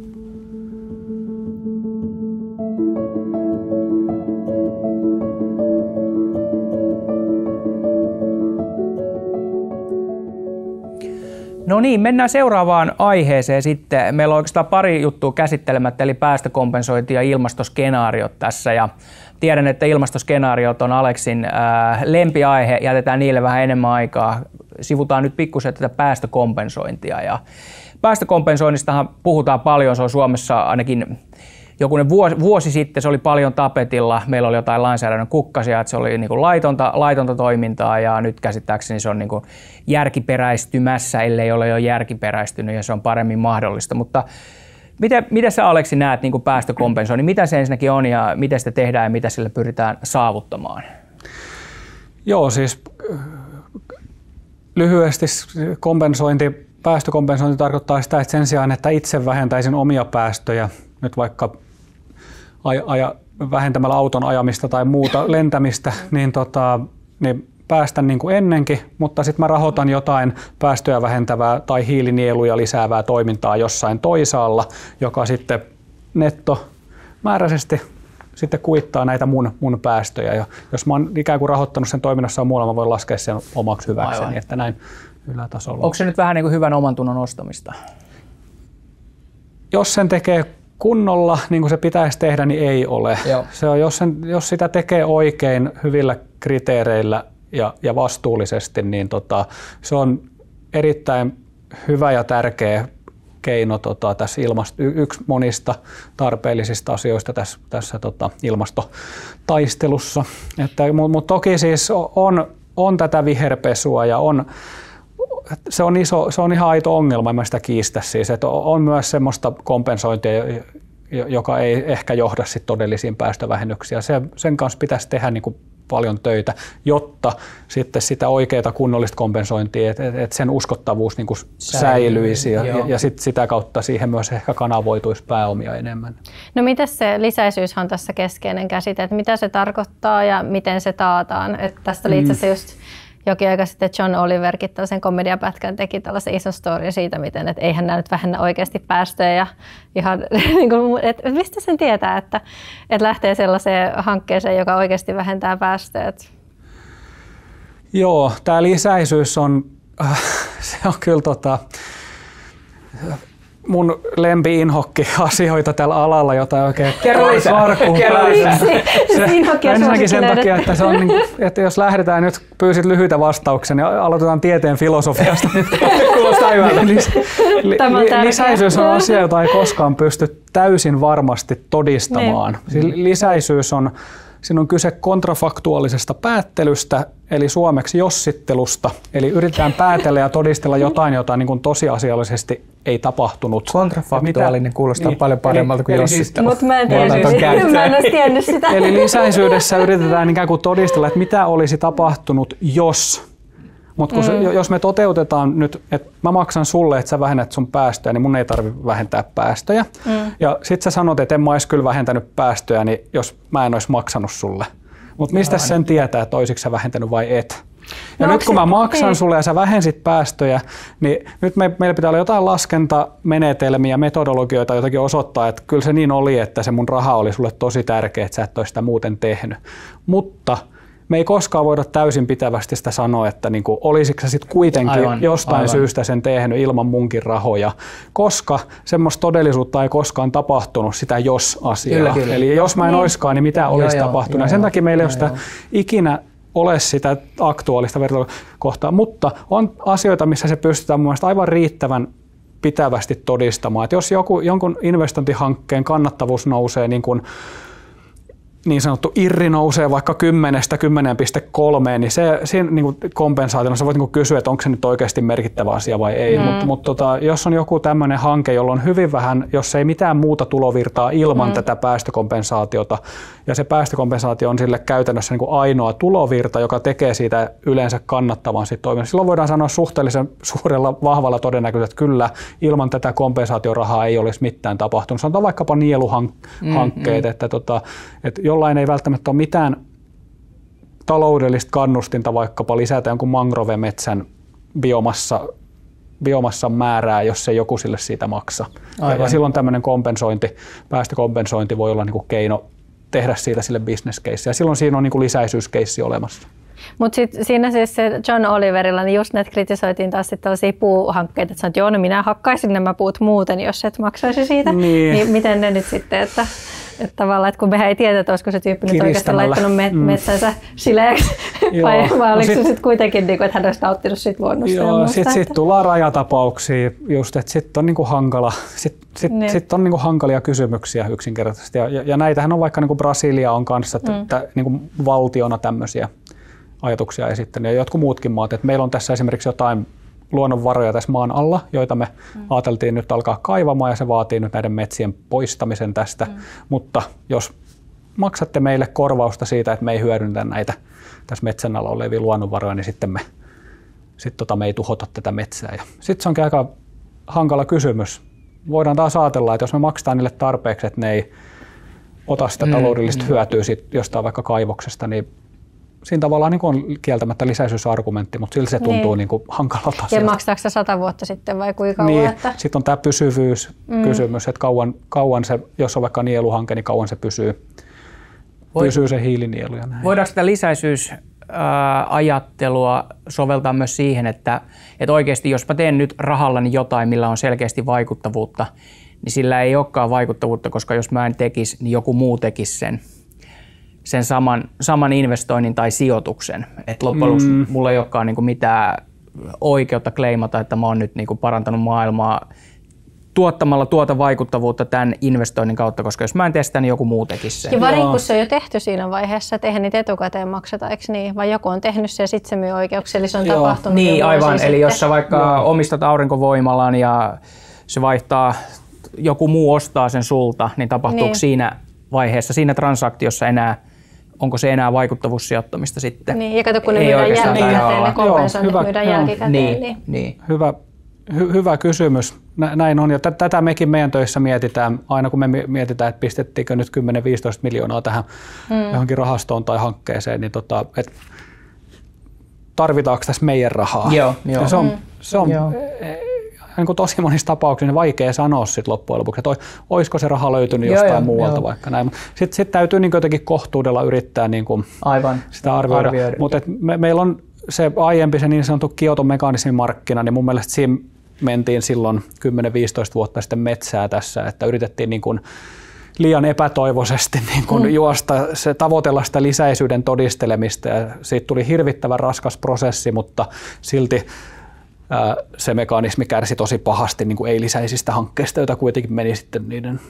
No niin, mennään seuraavaan aiheeseen sitten. Meillä on oikeastaan pari juttua käsittelemättä, eli päästökompensointi ja ilmastoskenaariot tässä. Ja tiedän, että ilmastoskenaariot on Aleksin äh, lempiaihe, jätetään niille vähän enemmän aikaa. Sivutaan nyt pikkusen tätä päästökompensointia. Ja päästökompensoinnistahan puhutaan paljon, se on Suomessa ainakin jokunen vuosi, vuosi sitten se oli paljon tapetilla. Meillä oli jotain lainsäädännön kukkasia, että se oli niin kuin laitonta, laitonta toimintaa ja nyt käsittääkseni se on niin kuin järkiperäistymässä, ellei ole jo järkiperäistynyt ja se on paremmin mahdollista. Mutta miten, miten sä Aleksi näet niin kuin päästökompensoinnin? Mitä se ensinnäkin on ja miten sitä tehdään ja mitä sillä pyritään saavuttamaan? Joo, siis lyhyesti kompensointi, päästökompensointi tarkoittaa sitä, että sen sijaan, että itse vähentäisin omia päästöjä, nyt vaikka aja, aja, vähentämällä auton ajamista tai muuta lentämistä, niin, tota, niin päästän niin kuin ennenkin, mutta sitten mä rahoitan jotain päästöjä vähentävää tai hiilinieluja lisäävää toimintaa jossain toisaalla, joka sitten nettomääräisesti sitten kuittaa näitä mun, mun päästöjä. Ja jos mä oon ikään kuin rahoittanut sen toiminnassa muualla, mä voin laskea sen omaksi hyväkseni, että näin ylätasolla. Onko se nyt vähän niin kuin hyvän oman tunnon ostamista? Jos sen tekee kunnolla, niin kuin se pitäisi tehdä, niin ei ole. Se on, jos, sen, jos sitä tekee oikein, hyvillä kriteereillä ja, ja vastuullisesti, niin tota, se on erittäin hyvä ja tärkeä keino tota, tässä ilmasto, yksi monista tarpeellisista asioista tässä, tässä tota, ilmastotaistelussa. Mutta mut toki siis on, on tätä viherpesua ja on Se on, iso, se on ihan aito ongelma, en mä sitä kiistä siis, että on myös semmoista kompensointia, joka ei ehkä johda sit todellisiin päästövähennyksiin. Se, sen kanssa pitäisi tehdä niin kuin paljon töitä, jotta sitten sitä oikeaa kunnollista kompensointia, että et sen uskottavuus niin kuin säilyisi ja, ja, ja sit sitä kautta siihen myös ehkä kanavoituisi pääomia enemmän. No miten se lisäisyys on tässä keskeinen käsite, että mitä se tarkoittaa ja miten se taataan? Että tästä oli itse asiassa just jokin aika sitten John Oliverkin tällaisen komediapätkän teki tällaisen ison story siitä, miten että eihän nämä nyt vähennä oikeasti päästöjä. Ja ihan, että mistä sen tietää, että, että lähtee sellaiseen hankkeeseen, joka oikeasti vähentää päästöjä? Joo, tämä lisäisyys on, se on kyllä tota, mun lempi-inhokki-asioita tällä alalla, jota oikein kerro lisää. Kerro lisää. Ensinnäkin sen takia, että, se on niin, että jos lähdetään nyt, pyysit lyhyitä vastauksia, niin aloitetaan tieteen filosofiasta. Kuulostaa hyvältä. Lis, li, li, lisäisyys on asia, jota ei koskaan pysty täysin varmasti todistamaan. Niin. Lisäisyys on, siinä on kyse kontrafaktuaalisesta päättelystä, eli suomeksi jossittelusta. Eli yritetään päätellä ja todistella jotain, jota niin kuin tosiasiallisesti ei tapahtunut. Kontrafaktuaalinen kuulostaa niin, paljon paremmalta kuin jossittelu. Mutta mä en olisi tiennyt sitä. Eli lisäisyydessä yritetään ikään kuin todistella, että mitä olisi tapahtunut, jos. Mutta mm. jos me toteutetaan nyt, että mä maksan sulle, että sä vähennät sun päästöjä, niin mun ei tarvitse vähentää päästöjä. Mm. Ja sit sä sanot, että en mä olisi kyllä vähentänyt päästöjä, niin jos mä en olisi maksanut sulle. Mutta mistä Jaa, sen tietää, että olisitko sä vähentänyt vai et? Ja no, nyt kun mä maksan sulle ja sä vähensit päästöjä, niin nyt me, meillä pitää olla jotain laskentamenetelmiä, metodologioita, jotakin osoittaa, että kyllä se niin oli, että se mun raha oli sulle tosi tärkeä, että sä et olisi sitä muuten tehnyt. Mutta me ei koskaan voida täysin pitävästi sitä sanoa, että niin kuin, olisiko sä sitten kuitenkin aivan, jostain aivan. syystä sen tehnyt ilman munkin rahoja, koska semmoista todellisuutta ei koskaan tapahtunut sitä jos-asiaa. Kyllä, kyllä. Eli jos mä en niin. oiskaan, niin mitä olisi joo, tapahtunut. Joo, sen takia meillä ei ole sitä ikinä ole sitä aktuaalista vertailukohtaa, mutta on asioita, missä se pystytään mun mielestä aivan riittävän pitävästi todistamaan. Että jos joku, jonkun investointihankkeen kannattavuus nousee niin kuin niin sanottu irri nousee vaikka kymmenestä kymmeneen pilkku kolmeen, niin se siinä niin kompensaationa sä voit niin kysyä, että onko se nyt oikeasti merkittävä asia vai ei. Mm. Mutta mut, tota, jos on joku tämmöinen hanke, jolla on hyvin vähän, jos ei mitään muuta tulovirtaa ilman mm. tätä päästökompensaatiota, ja se päästökompensaatio on sille käytännössä niin kuin ainoa tulovirta, joka tekee siitä yleensä kannattavan sit toiminnan. Silloin voidaan sanoa suhteellisen suurella vahvalla todennäköisesti, että kyllä ilman tätä kompensaatiorahaa ei olisi mitään tapahtunut. Sanotaan vaikkapa nieluhankkeet, mm, mm. että tota, että jollain ei välttämättä ole mitään taloudellista kannustinta vaikkapa lisätä jonkun mangrovemetsän biomassa, biomassan määrää, jos ei joku sille siitä maksa. Aivan. Ja silloin tämmöinen kompensointi, päästökompensointi voi olla niin kuin keino tehdä siitä sille business case. Ja silloin siinä on niin kuin lisäisyyskeissi olemassa. Mutta sitten siinä siis se John Oliverilla, niin just näitä kritisoitiin taas sitten tällaisia puuhankkeita, että sanoit, että joo, no minä hakkaisin nämä puut muuten, jos et maksaisi siitä. Niin, niin miten ne nyt sitten, että, että tavallaan, että kun mehän ei tiedä, että olisiko se tyyppi nyt oikeasti laittanut met- mm. metsänsä sileäksi, vai, vai oliko no sit, se sitten kuitenkin, niin kuin, että hän olisi nauttinut siitä luonnosta. Joo, sitten sit tullaan rajatapauksia, just, että sitten on niinku hankala, sitten sit, niin. sit on niinku hankalia kysymyksiä yksinkertaisesti. Ja, ja, ja näitähän on vaikka niinku Brasilia on kanssa mm. että, niinku valtiona tämmöisiä ajatuksia esittänyt ja jotkut muutkin maat. Et meillä on tässä esimerkiksi jotain luonnonvaroja tässä maan alla, joita me mm. ajateltiin nyt alkaa kaivamaan ja se vaatii nyt näiden metsien poistamisen tästä. Mm. Mutta jos maksatte meille korvausta siitä, että me ei hyödyntä näitä tässä metsän alla olevia luonnonvaroja, niin sitten me, sit tota, me ei tuhota tätä metsää. Sitten se onkin aika hankala kysymys. Voidaan taas ajatella, että jos me maksetaan niille tarpeeksi, että ne ei ota sitä mm. taloudellista mm. hyötyä sit jostain vaikka kaivoksesta, niin siinä tavallaan niin on kieltämättä lisäisyysargumentti, mutta sillä se tuntuu niin. Niin hankalalta asialta. Ja maksataanko se sata vuotta sitten vai kuinka kauan? Niin. Että... Sitten on tämä pysyvyyskysymys, mm. että kauan, kauan se, jos on vaikka nieluhanke, niin kauan se pysyy, Voi... pysyy se hiilinielu. Ja näin. Voidaanko sitä lisäisyysajattelua soveltaa myös siihen, että, että oikeasti jos mä teen nyt rahallani jotain, millä on selkeästi vaikuttavuutta, niin sillä ei olekaan vaikuttavuutta, koska jos mä en tekisi, niin joku muu tekisi sen. sen saman, saman investoinnin tai sijoituksen. Et loppujen lopuksi mm. mulla ei olekaan niinku mitään oikeutta kleimata, että mä oon nyt niinku parantanut maailmaa tuottamalla tuota vaikuttavuutta tämän investoinnin kautta, koska jos mä en tee sitä, niin joku muu tekisi sen. Ja varinko se on jo tehty siinä vaiheessa, että eihän niitä etukäteen makseta, eikö niin? Vai joku on tehnyt se ja sitten se myy oikeuksia, eli se on Joo. tapahtunut. Niin, aivan. Eli sitten. Jos sä vaikka Joo. omistat aurinkovoimalan ja se vaihtaa, joku muu ostaa sen sulta, niin tapahtuuko niin. siinä vaiheessa, siinä transaktiossa enää onko se enää vaikuttavuussijoittamista sitten? Niin, ja kato, kun ne myydään jälkikäteen, ne kompensoinnit myydään jälkikäteen. Niin, niin. niin. Hyvä, hy, hyvä kysymys. Näin on, ja t- tätä mekin meidän töissä mietitään, aina kun me mietitään, että pistettiinkö nyt kymmenen viisitoista miljoonaa tähän mm. johonkin rahastoon tai hankkeeseen, niin tota, et tarvitaanko tässä meidän rahaa? Joo, joo. Ja se on, mm. se on joo. niin kuin tosi monissa tapauksissa vaikea sanoa sit loppujen lopuksi, että olisiko se raha löytynyt jostain joo, muualta joo. vaikka näin. Sitten sit täytyy niin jotenkin kohtuudella yrittää niin kuin Aivan. sitä arvioida. arvioida. Mutta me, meillä on se aiempi se niin sanottu Kioton mekanismin markkina, niin mun mielestä siinä mentiin silloin kymmenen viisitoista vuotta sitten metsää tässä, että yritettiin niin kuin liian epätoivoisesti niin kuin mm. juosta, se, tavoitella sitä lisäisyyden todistelemista ja siitä tuli hirvittävän raskas prosessi, mutta silti ää, se mekanismi kärsi tosi pahasti niin kuin ei-lisäisistä hankkeista, joita kuitenkin meni sitten niiden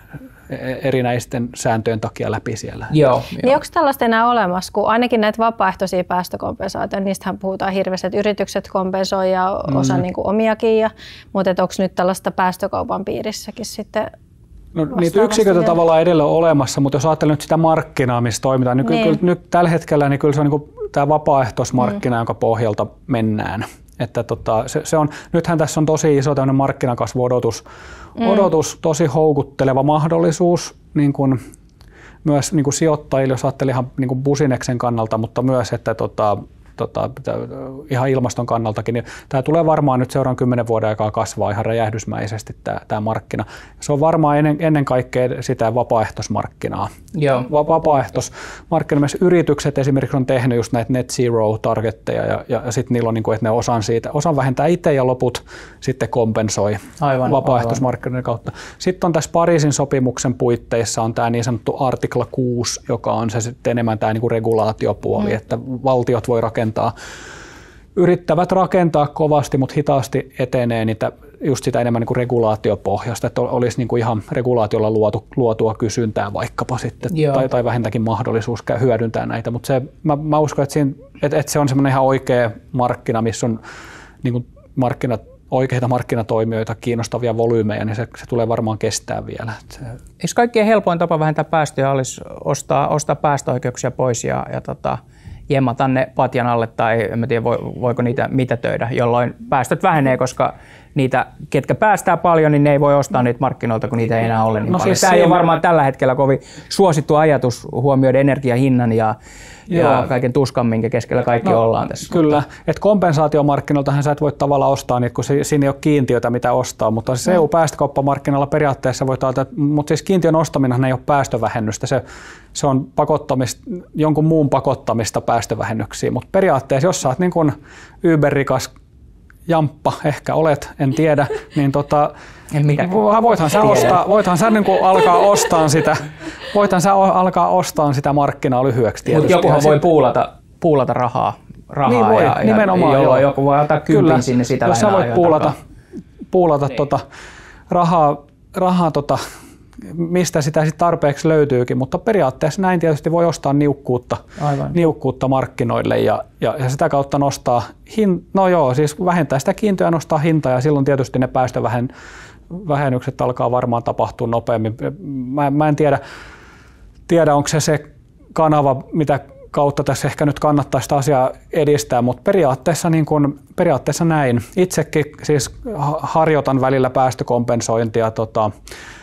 erinäisten sääntöjen takia läpi siellä. Joo, niin onko tällaista enää olemassa, kun ainakin näitä vapaaehtoisia päästökompensaatioita, niistähän puhutaan hirveästi, että yritykset kompensoi ja osa mm. niin kuin omiakin, ja, mutta onko nyt tällaista päästökaupan piirissäkin sitten? No, niitä yksiköitä vielä tavallaan edelleen on olemassa, mutta jos ajattelee nyt sitä markkinaa, missä toimitaan, niin, niin. Kyllä, nyt tällä hetkellä niin kyllä se on niin kuin tämä vapaaehtoismarkkina, mm. jonka pohjalta mennään. Että tota, se, se on, nythän tässä on tosi iso tämmöinen markkinakasvuodotus, mm. odotus, tosi houkutteleva mahdollisuus niin kuin, myös niin kuin sijoittajille, jos ajattelee ihan niin kuin Businexen kannalta, mutta myös, että tota, Tota, ihan ilmaston kannaltakin, niin tämä tulee varmaan nyt seuraavan kymmenen vuoden aikaa kasvaa ihan räjähdysmäisesti tämä, tämä markkina. Se on varmaan ennen, ennen kaikkea sitä vapaaehtoismarkkinaa. Joo. Va- vapaaehtoismarkkina, myös yritykset esimerkiksi on tehnyt just näitä net zero targetteja ja, ja, ja sitten niillä on niin kuin, että ne osan siitä, osan vähentää itse ja loput sitten kompensoi aivan, vapaaehtoismarkkinoiden kautta. Sitten on tässä Pariisin sopimuksen puitteissa on tämä niin sanottu artikla kuusi, joka on se sitten enemmän tämä niin kuin regulaatiopuoli, mm. että valtiot voi rakentaa yrittävät rakentaa kovasti, mutta hitaasti etenee niitä, just sitä enemmän niin kuin regulaatiopohjasta, että olisi niin kuin ihan regulaatiolla luotu, luotua kysyntää vaikkapa sitten, tai, tai vähintäänkin mahdollisuus hyödyntää näitä, mutta se, mä, mä uskon, että, siinä, että, että se on semmoinen ihan oikea markkina, missä on niin kuin markkinat, oikeita markkinatoimijoita, kiinnostavia volyymeja, niin se, se tulee varmaan kestää vielä. Se... Eikö kaikkein helpoin tapa vähentää päästöjä olisi ostaa, ostaa päästöoikeuksia pois ja, ja tota, jemmata ne patjan alle, tai en tiedä voiko niitä mitätöidä, jolloin päästöt vähenee, koska niitä, ketkä päästää paljon, niin ne ei voi ostaa niitä markkinoilta, kun niitä ei enää ole niin no paljon. Siis Tämä ei ole varmaan tällä hetkellä kovin suosittu ajatus huomioida energiahinnan ja, ja kaiken tuskan, minkä keskellä kaikki no, ollaan tässä. Kyllä, että kompensaatiomarkkinoiltahan sä et voi tavallaan ostaa niitä, kun se, siinä ei ole kiintiötä, mitä ostaa, mutta siis mm. E U-päästökauppamarkkinoilla periaatteessa voi taata, mutta siis kiintiön ostaminen ei ole päästövähennystä, se, se on pakottamista, jonkun muun pakottamista päästövähennyksiin, mutta periaatteessa, jos sä oot niin kuin yberrikas jamppa, ehkä olet, en tiedä, niin tota, voithan sä, ostaa, voithan sä niin kuin alkaa ostaa sitä, voithan sä alkaa ostaa sitä markkinaa lyhyeksi tietysti. Mutta jokuhan voi puulata, puulata rahaa, rahaa niin voi, ja, nimenomaan, ja joo. Joku voi antaa kympin sinne sitä jos sä voit puulata, puulata niin. tota, rahaa, rahaa tota, mistä sitä sitten tarpeeksi löytyykin, mutta periaatteessa näin tietysti voi ostaa niukkuutta, niukkuutta markkinoille ja, ja, ja sitä kautta nostaa, hin, no joo, siis vähentää sitä kiintoa ja nostaa hintaa ja silloin tietysti ne päästövähennykset alkaa varmaan tapahtua nopeammin. Mä, mä en tiedä, tiedä, onko se se kanava, mitä kautta tässä ehkä nyt kannattaa sitä asiaa edistää, mutta periaatteessa, niin kun, periaatteessa näin. Itsekin siis harjoitan välillä päästökompensointia, tota,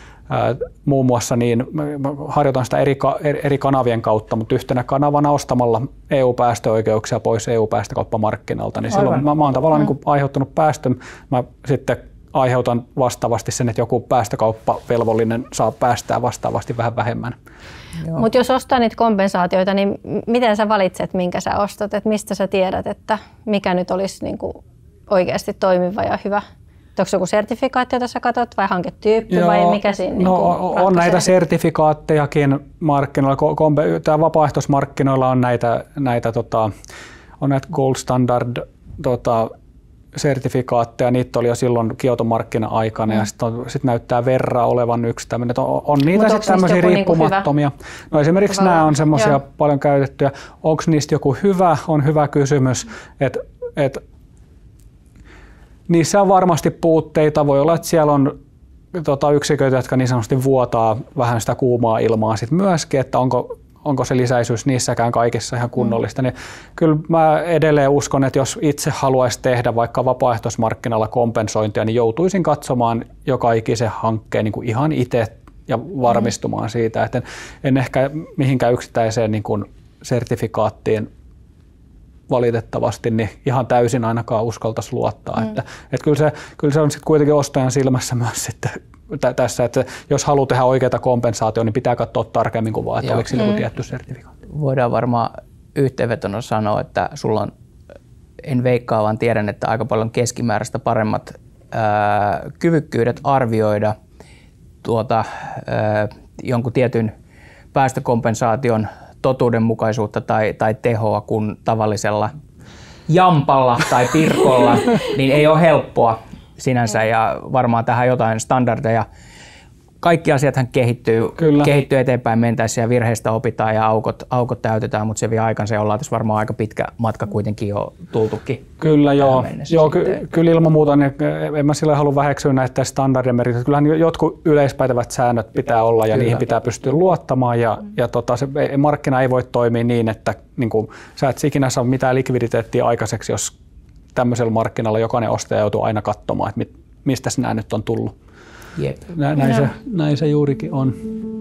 muun muassa niin harjoitan sitä eri, eri kanavien kautta, mutta yhtenä kanavana ostamalla E U-päästöoikeuksia pois E U-päästökauppamarkkinalta, niin silloin mä, mä oon tavallaan mm. niin kuin aiheuttanut päästön, mä sitten aiheutan vastaavasti sen, että joku päästökauppavelvollinen saa päästää vastaavasti vähän vähemmän. Mutta jos ostaa niitä kompensaatioita, niin miten sä valitset, minkä sä ostat, että mistä sä tiedät, että mikä nyt olisi niin kuin oikeasti toimiva ja hyvä? Onko joku sertifikaatti, jota sä katsot, vai hanketyyppi, Joo, vai mikä siinä niin no, on näitä sertifikaattejakin markkinoilla. Tämä vapaaehtoismarkkinoilla on näitä, näitä, tota, on näitä gold standard tota, sertifikaatteja. Niitä oli jo silloin Kioton markkina-aikana, mm. ja sitten sit näyttää Verra olevan yksi tämmöinen. On, on niitä sitten tämmöisiä riippumattomia. Niinku no esimerkiksi hyvä. Nämä on semmoisia paljon käytettyjä. Onko niistä joku hyvä? On hyvä kysymys, että et, niissä on varmasti puutteita. Voi olla, että siellä on tota, yksiköitä, jotka niin sanotusti vuotaa vähän sitä kuumaa ilmaa sit myöskin, että onko, onko se lisäisyys niissäkään kaikissa ihan kunnollista. Mm. Niin kyllä mä edelleen uskon, että jos itse haluaisi tehdä vaikka vapaaehtoismarkkinalla kompensointia, niin joutuisin katsomaan joka ikisen hankkeen niin kuin ihan itse ja varmistumaan mm. siitä, että en, en ehkä mihinkään yksittäiseen niin kuin sertifikaattiin valitettavasti niin ihan täysin ainakaan uskaltaisi luottaa. Mm. Että, että kyllä, se, kyllä se on sitten kuitenkin ostajan silmässä myös sitten tä, tässä, että jos haluaa tehdä oikeaa kompensaatiota, niin pitää katsoa tarkemmin kuin vaan, että oliko sillä mm. joku tietty sertifikaatti. Voidaan varmaan yhteenvetona sanoa, että sulla on, en veikkaa, vaan tiedän, että aika paljon keskimääräistä paremmat ää, kyvykkyydet arvioida tuota, ää, jonkun tietyn päästökompensaation totuudenmukaisuutta tai, tai tehoa kuin tavallisella jampalla tai pirkolla, niin ei ole helppoa sinänsä ja varmaan tähän jotain standardeja. Kaikki asiathan kehittyy, kehittyy eteenpäin mentäessä ja virheistä opitaan ja aukot, aukot täytetään, mutta se vie aikansa ja ollaan tässä varmaan aika pitkä matka kuitenkin jo tultukin. Kyllä joo, joo ky- kyllä ilman muuta, niin en mä sillä halua väheksyä näitä standardien merkitystä. Kyllähän jotkut yleispätevät säännöt pitää olla ja Kyllä. niihin pitää pystyä luottamaan ja, ja tota, se markkina ei voi toimia niin, että niin kuin, sä et ikinä saa mitään likviditeettiä aikaiseksi, jos tämmöisellä markkinalla jokainen ostaja joutuu aina katsomaan, että mit, mistä nämä nyt on tullut. Jep. Nä, näin, se, näin se juurikin on.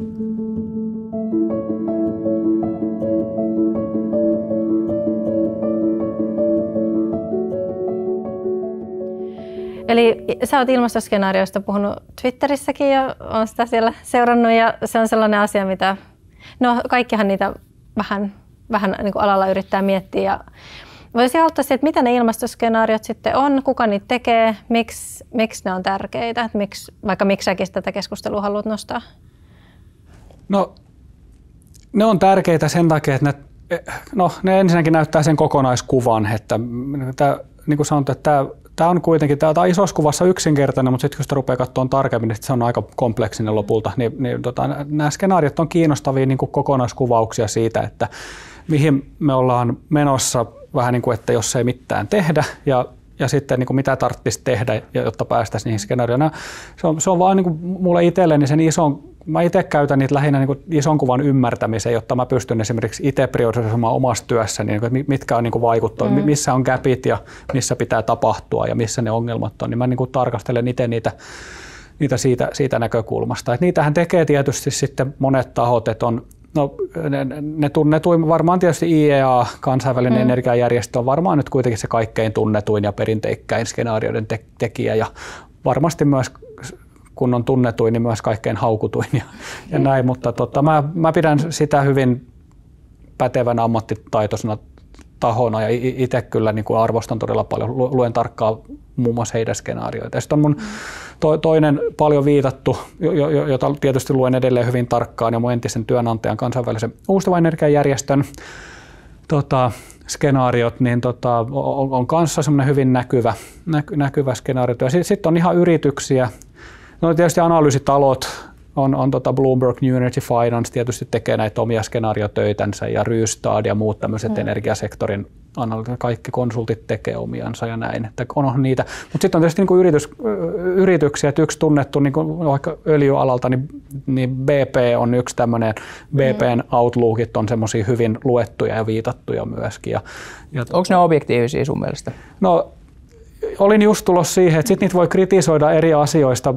Eli sä oot ilmastoskenaarioista puhunut Twitterissäkin ja on sitä siellä seurannut ja se on sellainen asia, mitä no kaikkihan niitä vähän, vähän niin kuin alalla yrittää miettiä. Ja voisi aloittaa siitä, että mitä ne ilmastoskenaariot sitten on, kuka niitä tekee, miksi, miksi ne on tärkeitä, että miksi, vaikka miksi säkin tätä keskustelua haluat nostaa? No, ne on tärkeitä sen takia, että ne, no, ne ensinnäkin näyttää sen kokonaiskuvan, että tämä, niin kuin sanottu, että tämä, tämä on kuitenkin, tämä on isossa kuvassa yksinkertainen, mutta sitten kun sitä rupeaa katsomaan tarkemmin, niin se on aika kompleksinen lopulta, niin, niin tota, nämä skenaariot on kiinnostavia niin kuin kokonaiskuvauksia siitä, että mihin me ollaan menossa vähän niin kuin, että jos ei mitään tehdä ja, ja sitten niin kuin mitä tarvitsisi tehdä, jotta päästäisiin niihin skenaarioihin. Se on, se on vaan niin kuin mulle itselleni sen ison, mä itse käytän niitä lähinnä niin kuin ison kuvan ymmärtämiseen, jotta mä pystyn esimerkiksi itse priorisoimaan omassa työssäni, niin kuin, mitkä on niin kuin vaikuttaa, mm. missä on gapit ja missä pitää tapahtua ja missä ne ongelmat on, niin mä niin kuin tarkastelen itse niitä, niitä siitä, siitä näkökulmasta. Et niitähän tekee tietysti sitten monet tahot, että on No, ne, ne tunnetuin, varmaan tietysti I E A, kansainvälinen mm. energiajärjestö, on varmaan nyt kuitenkin se kaikkein tunnetuin ja perinteikkäin skenaarioiden te- tekijä ja varmasti myös, kun on tunnetuin, niin myös kaikkein haukutuin ja, ja näin, mutta tota, mä, mä pidän sitä hyvin pätevänä ammattitaitoisena tahona ja itse kyllä niin kuin arvostan todella paljon, luen tarkkaan muun muassa heidän skenaarioita. Ja sitten on mun to, toinen paljon viitattu, jota tietysti luen edelleen hyvin tarkkaan, ja mun entisen työnantajan kansainvälisen uusiutuvan energiajärjestön tota, skenaariot, niin tota, on, on kanssa semmoinen hyvin näkyvä, näky, näkyvä skenaario. Ja sitten sit on ihan yrityksiä, no tietysti analyysitalot, on, on tota Bloomberg New Energy Finance tietysti tekee näitä omia skenaariotöitänsä ja Rystad ja muut tämmöiset mm. energiasektorin analyysit, kaikki konsultit tekee omiansa ja näin, että on niitä. Mutta sitten on tietysti niinku yritys, yrityksiä, että yksi tunnettu niinku vaikka öljyalalta, niin, niin B P on yksi tämmöinen, B P:n Outlookit on semmoisia hyvin luettuja ja viitattuja myöskin. Ja, ja onko ne objektiivisia sun mielestä? No, olin just tulossa siihen, että sitten niitä voi kritisoida eri asioista.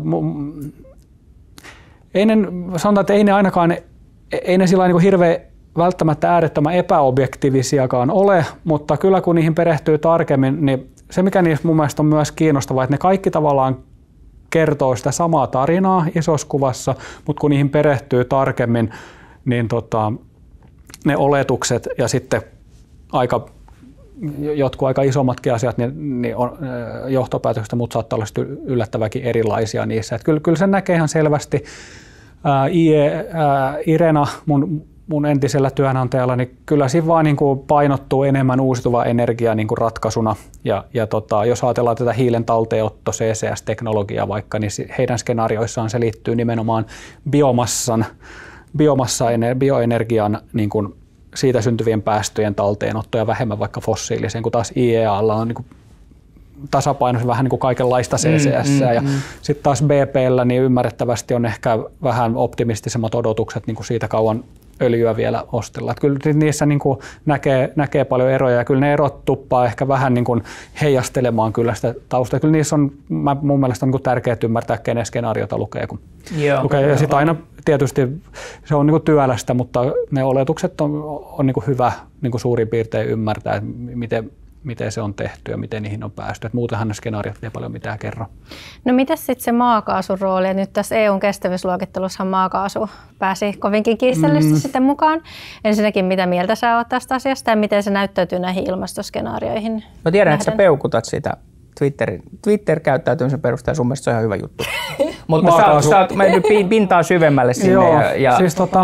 Ei ne, sanotaan, että ei ne ainakaan, ei ne sillä niin kuin hirveän välttämättä äärettömän epäobjektiivisiakaan ole, mutta kyllä kun niihin perehtyy tarkemmin, niin se mikä niissä mun mielestä on myös kiinnostavaa, että ne kaikki tavallaan kertoo sitä samaa tarinaa isossa kuvassa, mutta kun niihin perehtyy tarkemmin, niin tota, ne oletukset ja sitten aika, jotkut aika isommatkin asiat, niin, niin on, johtopäätökset, mutta saattaa olla yllättäväkin erilaisia niissä. Että kyllä, kyllä sen näkee ihan selvästi. Ää, ää, Irena, mun, mun entisellä työnantajalla, niin kyllä siinä vaan niin kuin painottuu enemmän uusiutuva energia niin kuin ratkaisuna. Ja, ja tota, jos ajatellaan tätä hiilen talteenotto, C C S-teknologiaa vaikka, niin heidän skenaarioissaan se liittyy nimenomaan biomassan, biomassa, bioenergian niin kuin siitä syntyvien päästöjen talteenotto ja vähemmän vaikka fossiiliseen, kun taas I E A:lla on niin kuin tasapainossa vähän niin kuin kaikenlaista C C S. Mm, mm, ja mm. sitten taas B P:llä niin ymmärrettävästi on ehkä vähän optimistisemmat odotukset niin kuin siitä kauan öljyä vielä ostella. Että kyllä niissä niin kuin näkee, näkee paljon eroja ja kyllä ne erot tuppaa ehkä vähän niin kuin heijastelemaan kyllä sitä taustaa. Kyllä niissä on mä, mun mielestä on niin kuin tärkeää ymmärtää, kenen skenaariota lukee. Kun Joo, lukee. Ja sitten aina tietysti se on niin kuin työlästä, mutta ne oletukset on, on niin kuin hyvä niin kuin suurin piirtein ymmärtää, että miten miten se on tehty ja miten niihin on päästy. Et muutenhan ne skenaariot ei paljon mitään kerro. No mitäs sitten se maakaasun rooli? Ja nyt tässä E U:n kestävyysluokittelussahan maakaasu pääsi kovinkin kiistellisesti mm. sitten mukaan. Ensinnäkin, mitä mieltä sä oot tästä asiasta ja miten se näyttäytyy näihin ilmastoskenaarioihin? Mä tiedän, nähden. Että sä peukutat sitä Twitter, Twitter-käyttäytymisen perusteella sun mielestä se on ihan hyvä juttu. Mutta sä, oot, sä oot mennyt pintaa syvemmälle sinne. Joo, ja, ja... siis tota,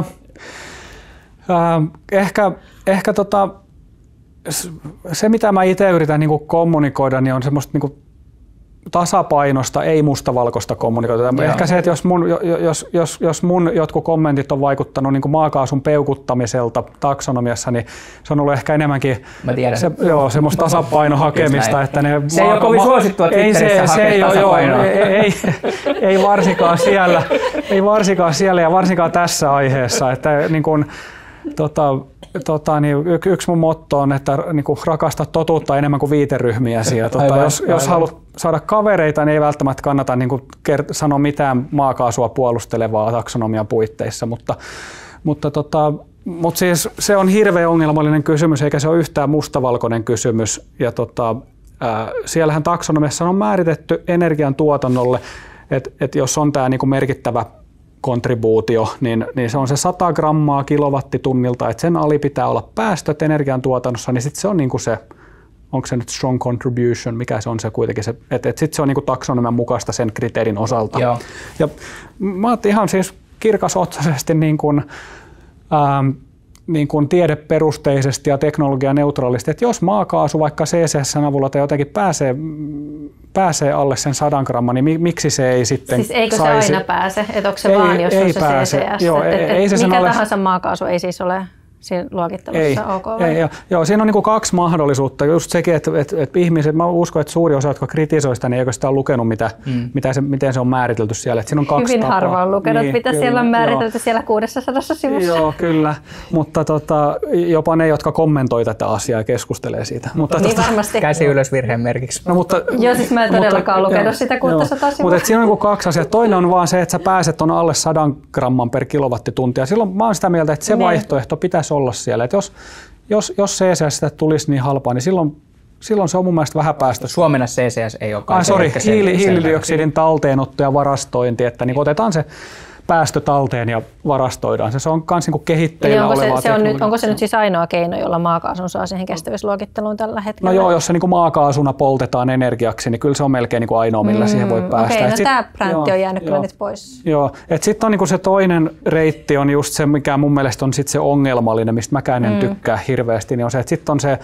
äh, ehkä, ehkä tota, se mitä mä itse yritän niin kuin kommunikoida, niin on semmoista niin kuin tasapainosta, ei mustavalkoista kommunikoida. Joo. Ehkä se, että jos mun, jos, jos, jos mun jotkut kommentit on vaikuttanut niin kuin maakaasun peukuttamiselta taksonomiassa, niin se on ollut ehkä enemmänkin se, joo, semmoista tasapainon hakemista. Että ne se ei ole kovin suosittua Twitterissä hakea tasapainoa. Ei, ei, ei, varsinkaan siellä, ei varsinkaan siellä ja varsinkaan tässä aiheessa. Että, niin kuin, tota, Tota, niin yksi mun motto on, että niin kuin rakasta totuutta enemmän kuin viiteryhmiäsi. Tota, aivan, jos, aivan. jos haluat saada kavereita, niin ei välttämättä kannata niin kuin kert- sanoa mitään maakaasua puolustelevaa taksonomian puitteissa. Mutta, mutta, tota, mutta siis se on hirveän ongelmallinen kysymys, eikä se ole yhtään mustavalkoinen kysymys. Ja tota, ää, siellähän taksonomiassa on määritetty energiantuotannolle, että et jos on tämä niin kuin merkittävä kontribuutio, niin, niin se on se sata grammaa kilowattitunnilta, että sen ali pitää olla päästöt energiantuotannossa, niin sitten se on niinku se, onko se nyt strong contribution, mikä se on se kuitenkin, se, että et sitten se on niinku taksonomian mukaista sen kriteerin osalta. Joo. Ja mä oon ihan siis kirkasotsaisesti niin kuin, ähm, niin kuin tiedeperusteisesti ja teknologianeutraalisti, että jos maakaasu vaikka C C S:n avulla tai jotenkin pääsee, pääsee alle sen sadan gramman, niin miksi se ei sitten siis eikö saisi? Se aina pääse? Että onko se ei, vaan, jos ei on se pääse. C C S? Joo, et, et, ei se mikä ole... tahansa maakaasu ei siis ole siinä luokittelussa ei, ok? Ei, joo, joo, siinä on niin kuin kaksi mahdollisuutta. Just sekin, että, että, että ihmiset, mä uskon, että suuri osa, jotka kritisoi sitä, niin eikö sitä ole lukenut, mitä, mm. mitä se, miten se on määritelty siellä. Että siinä on kaksi Hyvin tapaa. harva on lukenut, niin, mitä kyllä, siellä on määritelty joo. siellä kuusisataa sivussa. Joo, kyllä. Mutta tota, jopa ne, jotka kommentoi tätä asiaa ja keskustelee siitä. Mutta, niin tota, varmasti. Käsi ylös virheen merkiksi. No, mutta, joo, siis mä en todellakaan mutta, lukenut joo, sitä kuusisataa sivua. Mutta siinä on niin kaksi asiaa. Toinen on vaan se, että sä pääset on alle sadan gramman per kilowattituntia. Silloin mä oon sitä mieltä, että se ne. vaihtoehto pitäisi olla siellä. Että jos Jos, jos C C S tulisi niin halpaa, niin silloin, silloin se on mun mielestä vähän päästä. Suomena C C S ei ole kai. Ah, sori, hiili, hiilidioksidin talteenotto ja varastointi, että niin otetaan se päästö talteen ja varastoidaan. Se, se on myös niin kehitteillä onko olevaa se, se on nyt, onko se nyt siis ainoa keino, jolla maakaasun saa siihen kestävyysluokitteluun tällä hetkellä? No joo, jos se niin maakaasuna poltetaan energiaksi, niin kyllä se on melkein niin ainoa, millä mm, siihen voi päästä. Okei, okay, no sit, tämä präntti on jäänyt joo, kyllä nyt pois. Joo, että sitten on niin se toinen reitti on just se, mikä mun mielestä on sit se ongelmallinen, mistä mäkään en mm. tykkää hirveästi, niin on se, että sitten on se,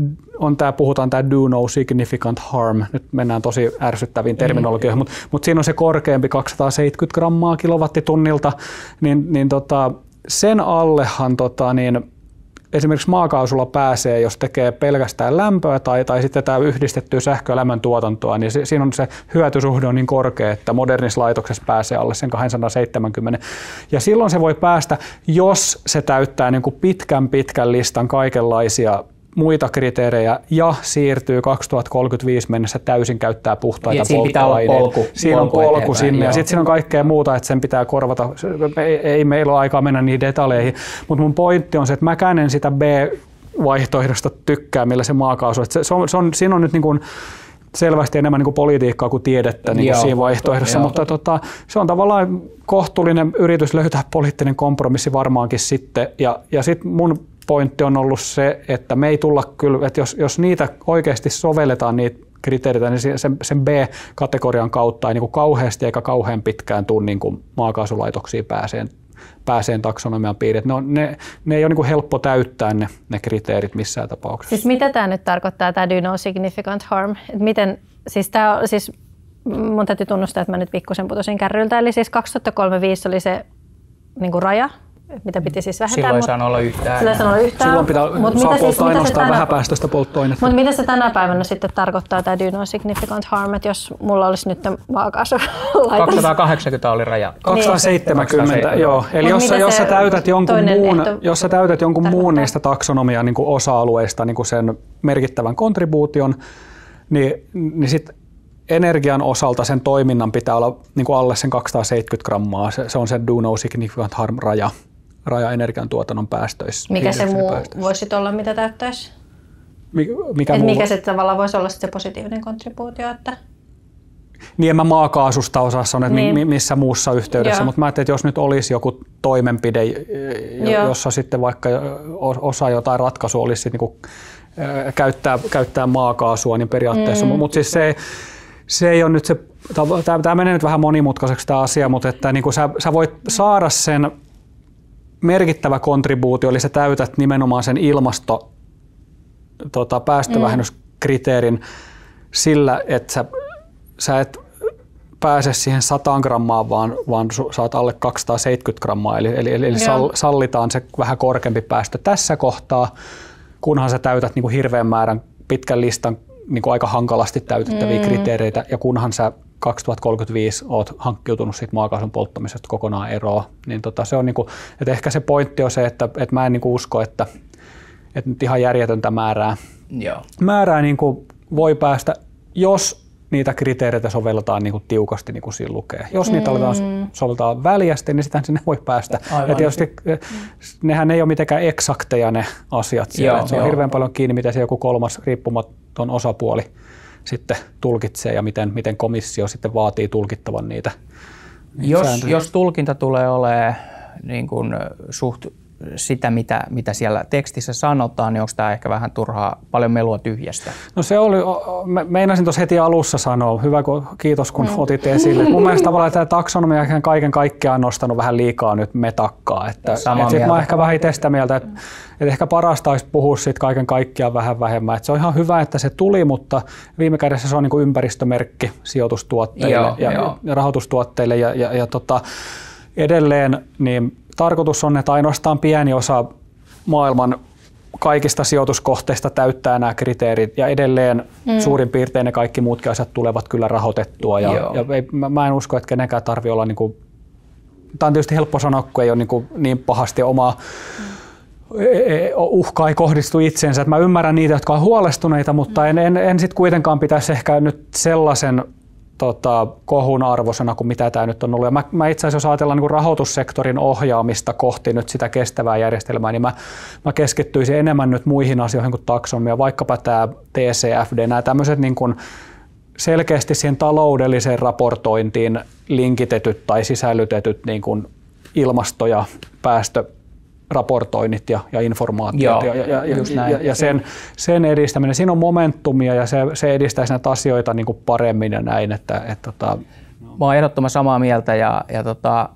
on tää, puhutaan tämä do no significant harm, nyt mennään tosi ärsyttäviin terminologioihin, mm. mutta mut siinä on se korkeampi kaksisataaseitsemänkymmentä grammaa kilowattitunnilta, niin, niin tota, sen allehan tota, niin esimerkiksi maakaasulla pääsee, jos tekee pelkästään lämpöä tai, tai sitten tämä yhdistettyä sähkö- ja lämmöntuotantoa, niin se, siinä on se hyötysuhde on niin korkea, että modernissa laitoksessa pääsee alle sen kaksisataaseitsemänkymmentä. Ja silloin se voi päästä, jos se täyttää niin kuin pitkän pitkän listan kaikenlaisia muita kriteerejä ja siirtyy kaksituhattakolmekymmentäviisi mennessä täysin käyttää puhtaita siinä polttoaineita. Pitää olla polku, siinä on polku polku sinne ja sitten siinä on kaikkea muuta, että sen pitää korvata. Ei, ei meillä ole aikaa mennä niihin detaljeihin, mutta mun pointti on se, että mäkään en sitä B-vaihtoehdosta tykkää, millä se maakaasu. Se, se on, se on, siinä on nyt niin kuin selvästi enemmän niin kuin politiikkaa kuin tiedettä niin kuin joo, siinä vaihtoehdossa, mutta tota, se on tavallaan kohtuullinen yritys löytää poliittinen kompromissi varmaankin sitten. Ja, ja sitten mun pointti on ollut se, että me ei tulla kyllä, että jos, jos niitä oikeasti sovelletaan niitä kriteereitä, niin sen, sen B-kategorian kautta ei niin kuin kauheasti eikä kauhean pitkään tule niin kuin maakaasulaitoksiin pääseen, pääseen taksonomian piiriin. Ne, ne, ne ei ole niin kuin helppo täyttää ne, ne kriteerit missään tapauksessa. Siis mitä tämä nyt tarkoittaa, tämä do no significant harm? Et miten, siis tämä, siis mun täytyy tunnustaa, että mä nyt pikkusen putosin kärryltä, eli siis kaksituhattakolmekymmentäviisi oli se niin kuin raja, mitä piti siis vähentää. Silloin ei saanut olla yhtään. Silloin ei saanut olla yhtään. Silloin pitää Mut saa mitä polttaa siis, ainoastaan tänä, vähäpäästöistä polttoainetta. Mutta mitä se tänä päivänä sitten tarkoittaa, tämä do no significant harm, että jos mulla olisi nyt maakaasulaitos? kaksisataakahdeksankymmentä oli raja. kaksisataaseitsemänkymmentä, niin. Joo. Eli jos, jos, sä täytät jonkun muun, jos sä täytät jonkun tarkoittaa? muun niistä taksonomian niin kuin osa-alueista niin kuin sen merkittävän kontribuution, niin, niin sitten energian osalta sen toiminnan pitää olla niin kuin alle sen kaksisataaseitsemänkymmentä grammaa. Se, se on se do no significant harm raja, raja energiantuotannon päästöissä. Mikä se muu voisi olla, mitä täyttäisi? Mikä, Et muu? mikä se tavallaan voisi olla se positiivinen kontribuutio? Että... Niin en mä maakaasusta osaa sanoa, että niin. missä muussa yhteydessä, mutta mä ajattelin, että jos nyt olisi joku toimenpide, Joo. jossa sitten vaikka osa jotain ratkaisua olisi sitten niin kuin käyttää, käyttää maakaasua, niin periaatteessa, mm. mutta siis se, se ei ole nyt se, tämä menee nyt vähän monimutkaiseksi tämä asia, mutta että niin kuin sä, sä voit saada sen merkittävä kontribuutio, eli sä täytät nimenomaan sen ilmasto tota, päästövähennyskriteerin mm. sillä, että sä, sä et pääse siihen sata grammaa, vaan, vaan saat alle kaksisataaseitsemänkymmentä grammaa, eli, eli, eli sallitaan se vähän korkeampi päästö tässä kohtaa, kunhan sä täytät niin kuin hirveän määrän pitkän listan niin kuin aika hankalasti täytettäviä mm. kriteereitä, ja kunhan sä kaksituhattakolmekymmentäviisi oot hankkiutunut siitä maakaasun polttamisesta kokonaan eroon, niin tota, se on niin kuin, että ehkä se pointti on se, että, että mä en niin kuin usko, että, että nyt ihan järjetöntä määrää, Joo. määrää niin kuin voi päästä, jos niitä kriteereitä sovelletaan niin kuin tiukasti, niin kuin siinä lukee. Jos niitä aletaan mm. soveltaa väljästi, niin sitähän sinne voi päästä. Ja tietysti nehän ei ole mitenkään eksakteja ne asiat siellä. Joo, se on joo. hirveän paljon kiinni, miten se joku kolmas riippumaton osapuoli sitten tulkitsee ja miten, miten komissio sitten vaatii tulkittavan niitä. niitä jos, jos tulkinta tulee olemaan niin kuin suht sitä, mitä, mitä siellä tekstissä sanotaan, niin onko tämä ehkä vähän turhaa, paljon melua tyhjästä? No se oli, meinasin tuossa heti alussa sanoa, hyvä kiitos kun mm. otit esille. Mun mielestä tavallaan tämä taksonomia kaiken kaikkiaan on nostanut vähän liikaa nyt metakkaa. Että, että mä oon ehkä vähän itse sitä mieltä, että, että ehkä parasta olisi puhua siitä kaiken kaikkiaan vähän vähemmän. Että se on ihan hyvä, että se tuli, mutta viime kädessä se on niin kuin ympäristömerkki sijoitustuotteille joo, ja, joo. ja rahoitustuotteille ja, ja, ja tota, edelleen niin tarkoitus on, että ainoastaan pieni osa maailman kaikista sijoituskohteista täyttää nämä kriteerit ja edelleen mm. suurin piirtein ne kaikki muutkin asiat tulevat kyllä rahoitettua. Ja, ja ei, mä en usko, että kenenkään tarvitse olla, niin kuin, tämä on tietysti helppo sanoa, kun ei ole niin, kuin niin pahasti omaa mm. uhkaa ei kohdistu itseensä. Että mä ymmärrän niitä, jotka on huolestuneita, mutta mm. en, en, en sitten kuitenkaan pitäisi ehkä nyt sellaisen Tota, kohun arvoisena kuin mitä tämä nyt on ollut. Ja mä, mä itse asiassa, jos ajatellaan niin rahoitussektorin ohjaamista kohti nyt sitä kestävää järjestelmää, niin mä, mä keskittyisin enemmän nyt muihin asioihin kuin taksonomia, vaikkapa tämä T C F D, nämä tämmöiset niin kuin selkeästi siihen taloudelliseen raportointiin linkitetyt tai sisällytetyt niin kuin ilmasto- ja päästö raportoinnit ja, ja informaatiot Joo, ja, ja, ja, ja, ja sen, sen edistäminen. Siinä on momentumia ja se, se edistäisi näitä asioita niin kuin paremmin ja näin. Että, et, tota. Mä oon ehdottoman samaa mieltä ja, ja tota,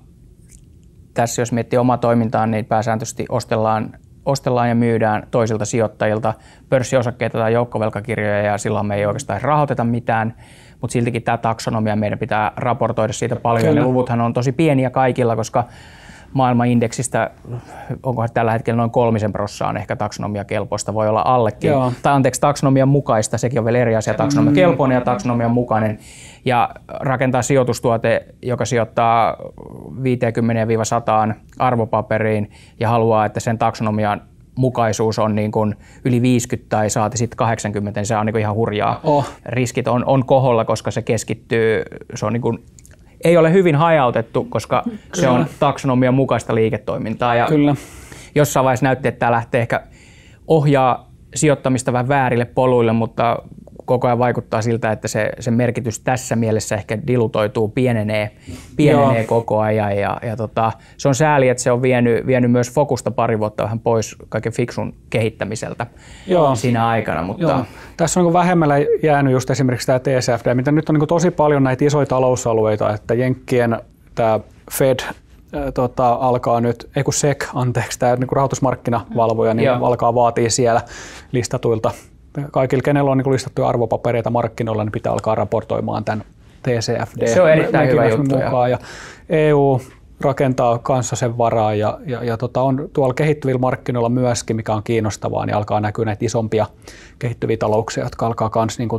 tässä jos miettii omaa toimintaa, niin pääsääntöisesti ostellaan, ostellaan ja myydään toisilta sijoittajilta pörssiosakkeita tai joukkovelkakirjoja ja silloin me ei oikeastaan rahoiteta mitään, mutta siltikin tämä taksonomia meidän pitää raportoida siitä paljon. Kyllä. Ne luvuthan on tosi pieniä kaikilla, koska maailmanindeksistä, onkohan tällä hetkellä noin kolmisen prosenttia on ehkä taksonomiakelpoista, voi olla allekin. Joo. Tai anteeksi, taksonomian mukaista, sekin on vielä eri asia, taksonomiakelpoinen ja taksonomian mukainen. Ja rakentaa sijoitustuote, joka sijoittaa viisikymmentä sataan arvopaperiin ja haluaa, että sen taksonomian mukaisuus on niin kuin yli viisikymmentä tai saati sitten kahdeksankymmentä, niin se on niin kuin ihan hurjaa. Oh. Riskit on, on koholla, koska se keskittyy, se on niin kuin ei ole hyvin hajautettu, koska Kyllä. se on taksonomian mukaista liiketoimintaa. Ja Kyllä. jossain vaiheessa näytti, että tämä lähtee ehkä ohjaa sijoittamista vähän väärille poluille, mutta koko ajan vaikuttaa siltä, että se, se merkitys tässä mielessä ehkä dilutoituu, pienenee, pienenee koko ajan. Ja, ja tota, se on sääli, että se on vienyt, vienyt myös fokusta pari vuotta vähän pois kaiken fiksun kehittämiseltä Joo. siinä aikana. Mutta Joo. Tässä on niin vähemmällä jäänyt just esimerkiksi tämä T C F D, mitä nyt on niin tosi paljon näitä isoja talousalueita, että Jenkkien tämä Fed ää, tota, alkaa nyt, ei kun S E C, anteeksi, tämä niin rahoitusmarkkinavalvoja, niin Joo. alkaa vaatia siellä listatuilta. Kaikilla, kenellä on niin listattuja arvopapereita markkinoilla, niin pitää alkaa raportoimaan tämän T C F D. Se on erittäin hyvä juttu. Mukaan. Ja E U rakentaa kanssa sen varaa ja, ja, ja tota on tuolla kehittyvillä markkinoilla myöskin, mikä on kiinnostavaa, niin alkaa näkyä näitä isompia kehittyviä talouksia, jotka alkaa kans niin kuin,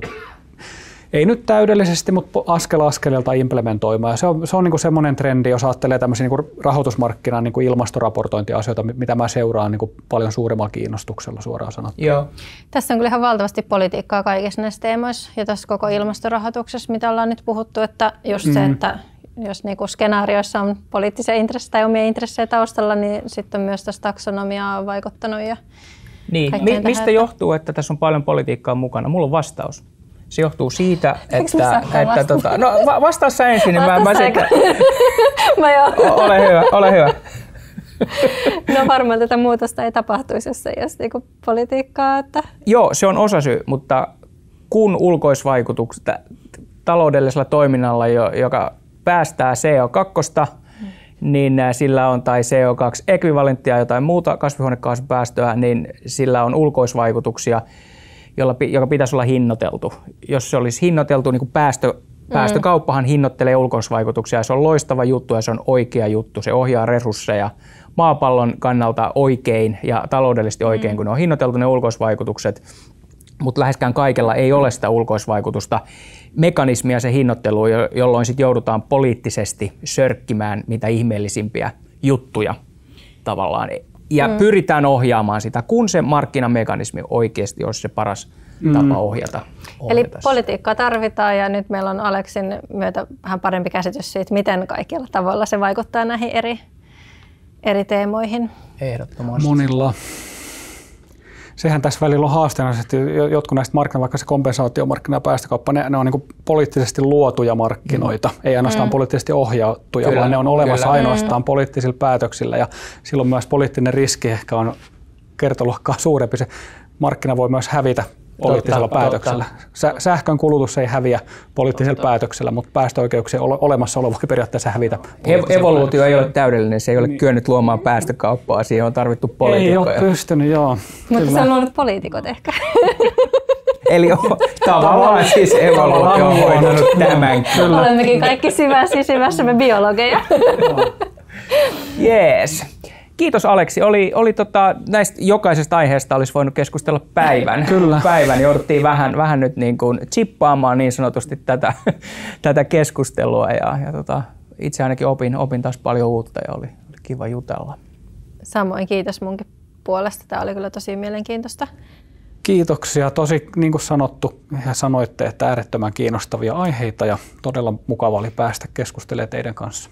ei nyt täydellisesti, mutta askel askeleelta implementoimaan. Ja se on, se on niin kuin semmoinen trendi, jos ajattelee tämmöisiä niin kuin rahoitusmarkkinan niin kuin ilmastoraportointiasioita, mitä mä seuraan niin kuin paljon suuremmalla kiinnostuksella suoraan sanottuna. Joo. Tässä on kyllä ihan valtavasti politiikkaa kaikissa näissä teemoissa ja tässä koko ilmastorahoituksessa, mitä ollaan nyt puhuttu, että just mm. se, että jos niin kuin skenaarioissa on poliittisia intressejä tai omia intressejä taustalla, niin sitten on myös tässä taksonomiaa vaikuttanut. Ja niin. Mi- mistä tähän, johtuu, että tässä on paljon politiikkaa mukana? Mulla on vastaus. Se johtuu siitä, että... että tota, no vastaa sä ensin, niin mä, mä sekä... mä joo. Ole hyvä, ole hyvä. No varmaan tätä muutosta ei tapahtuisi, jos ei olisi niinku politiikkaa. Että... Joo, se on osasyy, mutta kun ulkoisvaikutukset taloudellisella toiminnalla, joka päästää C O kaksi, niin sillä on, tai C O kaksi-ekvivalenttia, jotain muuta kasvihuonekaasupäästöä, niin sillä on ulkoisvaikutuksia, jolla, joka pitäisi olla hinnoiteltu. Jos se olisi hinnoiteltu, niin kuin päästö, päästökauppahan hinnoittelee ulkoisvaikutuksia, ja se on loistava juttu ja se on oikea juttu. Se ohjaa resursseja maapallon kannalta oikein ja taloudellisesti oikein, mm. kun ne on hinnoiteltu ne ulkoisvaikutukset. Mutta läheskään kaikella ei ole sitä ulkoisvaikutusta. Mekanismia se hinnoittelu, jolloin sit joudutaan poliittisesti sörkkimään mitä ihmeellisimpiä juttuja tavallaan. Ja mm. pyritään ohjaamaan sitä, kun se markkinamekanismi oikeasti olisi se paras mm. tapa ohjata. ohjata. Eli politiikkaa tarvitaan ja nyt meillä on Aleksin myötä vähän parempi käsitys siitä, miten kaikilla tavoilla se vaikuttaa näihin eri, eri teemoihin. Ehdottomasti. Monilla. Sehän tässä välillä on haasteena, että jotkut näistä markkinoista, vaikka se kompensaatiomarkkina ja päästökauppa, ne, ne on niin poliittisesti luotuja markkinoita, mm. ei ainoastaan mm. poliittisesti ohjautuja, kyllä, vaan ne on olemassa kyllä. ainoastaan mm. poliittisilla päätöksillä ja silloin myös poliittinen riski ehkä on kertoluokkaa suurempi. Se markkina voi myös hävitä poliittisella totta, päätöksellä. Totta. Sähkön kulutus ei häviä poliittisella totta. päätöksellä, mutta päästöoikeuksien olemassaolo voi periaatteessa hävitä. Evoluutio ei ole täydellinen, se ei ole niin. kyennyt luomaan päästökauppaa, siihen on tarvittu poliitikkoja. Ei ole pystynyt, joo. Mutta se on luonut poliitikot ehkä. Eli tavallaan siis evoluutio on hoitanut tämänkin. Olemmekin kaikki syvässä syvässämme biologeja. Jees. Kiitos Aleksi. Oli, oli tota, näistä jokaisesta aiheesta olisi voinut keskustella päivän. Kyllä. Päivän. Jouduttiin vähän, vähän nyt niin kuin chippaamaan niin sanotusti tätä, tätä keskustelua. Ja, ja tota, itse ainakin opin, opin taas paljon uutta ja oli, oli kiva jutella. Samoin kiitos munkin puolesta. Tämä oli kyllä tosi mielenkiintoista. Kiitoksia. Tosi niin kuin sanottu ja sanoitte, että äärettömän kiinnostavia aiheita ja todella mukava oli päästä keskustelemaan teidän kanssa.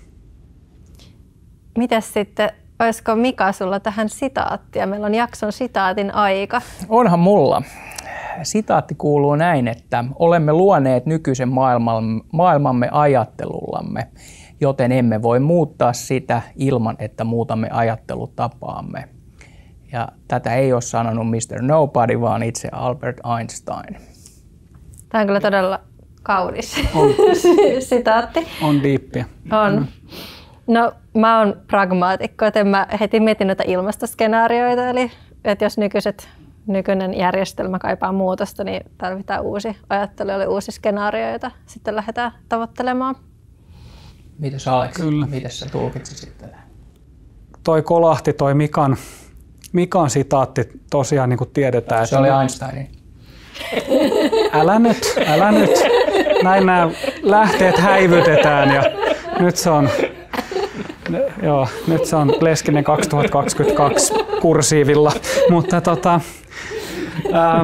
Mitäs sitten? Olisiko Mika sulla tähän sitaattia? Meillä on jakson sitaatin aika. Onhan mulla. Sitaatti kuuluu näin, että olemme luoneet nykyisen maailmamme ajattelullamme, joten emme voi muuttaa sitä ilman, että muutamme ajattelutapaamme. Ja tätä ei ole sanonut mister Nobody, vaan itse Albert Einstein. Tämä on kyllä todella kaunis on. sitaatti. On diippiä. On. Mm. No, mä oon pragmaatikko, että mä heti mietin noita ilmastoskenaarioita, eli että jos nykyiset, nykyinen järjestelmä kaipaa muutosta, niin tarvitaan uusi ajattelu, eli uusi skenaario, jota sitten lähdetään tavoittelemaan. Mites Alex, mites sä tulkitsit sitten? Toi kolahti, toi Mikan, Mikan sitaatti tosiaan niin kuin tiedetään. Se oli Einsteinin. Älä nyt, älä nyt. Näin nämä lähteet häivytetään ja nyt se on... Joo, nyt se on Leskinen kaksituhattakaksikymmentäkaksi kursiivilla, mutta tota, ää,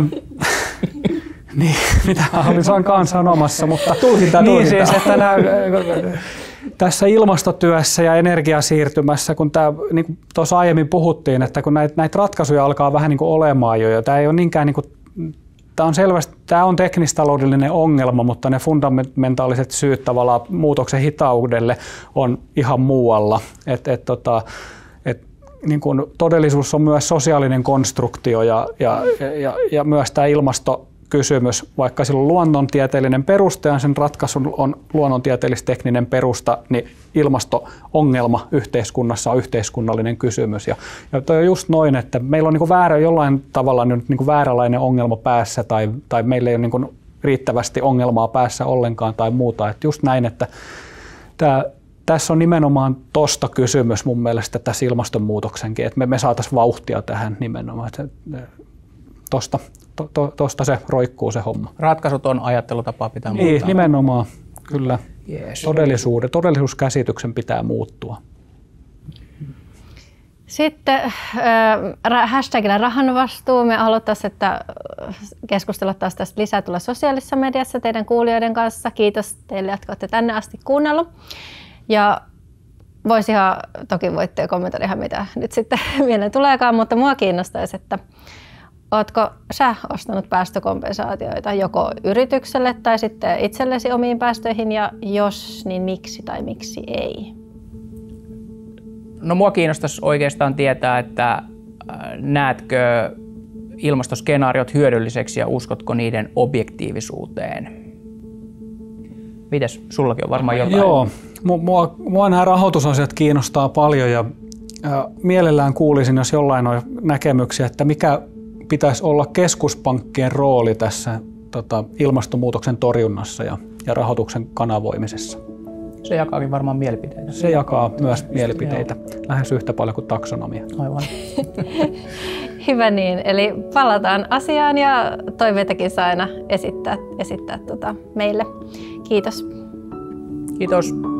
niin, mitä olin sanomassa, mutta tulkinta, niin tulkinta. siis, että nää, tässä ilmastotyössä ja energiasiirtymässä, kun tää, niin kuin tuossa aiemmin puhuttiin, että kun näitä, näitä ratkaisuja alkaa vähän niin kuin olemaan jo, ja tämä ei ole niinkään niin kuin, Tämä on selvästi, tämä on teknistaloudellinen ongelma, mutta ne fundamentaaliset syyt tavallaan muutoksen hitaudelle on ihan muualla. Et, et, tota, et, niin kun todellisuus on myös sosiaalinen konstruktio ja, ja, ja, ja myös tämä ilmastokysymys, vaikka sillä on luonnontieteellinen perusta ja sen ratkaisun on luonnontieteellis-tekninen perusta, niin ilmasto-ongelma yhteiskunnassa on yhteiskunnallinen kysymys. Ja, ja toi on just noin, että meillä on niin kuin väärä, jollain tavalla nyt niin kuin vääränlainen ongelma päässä tai, tai meillä ei ole niin kuin riittävästi ongelmaa päässä ollenkaan tai muuta. Että just näin, että tämä, tässä on nimenomaan tosta kysymys mun mielestä tässä ilmastonmuutoksenkin, että me, me saataisiin vauhtia tähän nimenomaan. Että tosta, to, to, tosta se roikkuu se homma. Ratkaisut on ajattelutapaa pitää niin, muuttaa. Nimenomaan, kyllä. Yes. Todellisuuden, todellisuuskäsityksen pitää muuttua. Sitten äh, hashtagillä rahan vastuu. Me haluttaisiin, että keskustella taas tästä lisää tulla sosiaalisessa mediassa teidän kuulijoiden kanssa. Kiitos teille, jotka olette tänne asti kuunnellut. Ja voisi ihan, toki voitte kommentoida ihan mitä nyt sitten mieleen tuleekaan, mutta mua kiinnostaisi, että oletko sä ostanut päästökompensaatioita joko yritykselle tai sitten itsellesi omiin päästöihin, ja jos, niin miksi tai miksi ei? No mua kiinnostaisi oikeastaan tietää, että näetkö ilmastoskenaariot hyödylliseksi ja uskotko niiden objektiivisuuteen? Mites, sullakin on varmaan jotain? Joo, mua, mua nämä rahoitusasiat kiinnostaa paljon ja, ja mielellään kuulisin, jos jollain on näkemyksiä, että mikä pitäisi olla keskuspankkien rooli tässä tota, ilmastonmuutoksen torjunnassa ja, ja rahoituksen kanavoimisessa. Se jakaakin varmaan mielipiteitä. Se jakaa myös mielipiteitä, Joo. lähes yhtä paljon kuin taksonomia. Aivan. Hyvä niin, eli palataan asiaan ja toiveitakin saa aina esittää, esittää tota meille. Kiitos. Kiitos.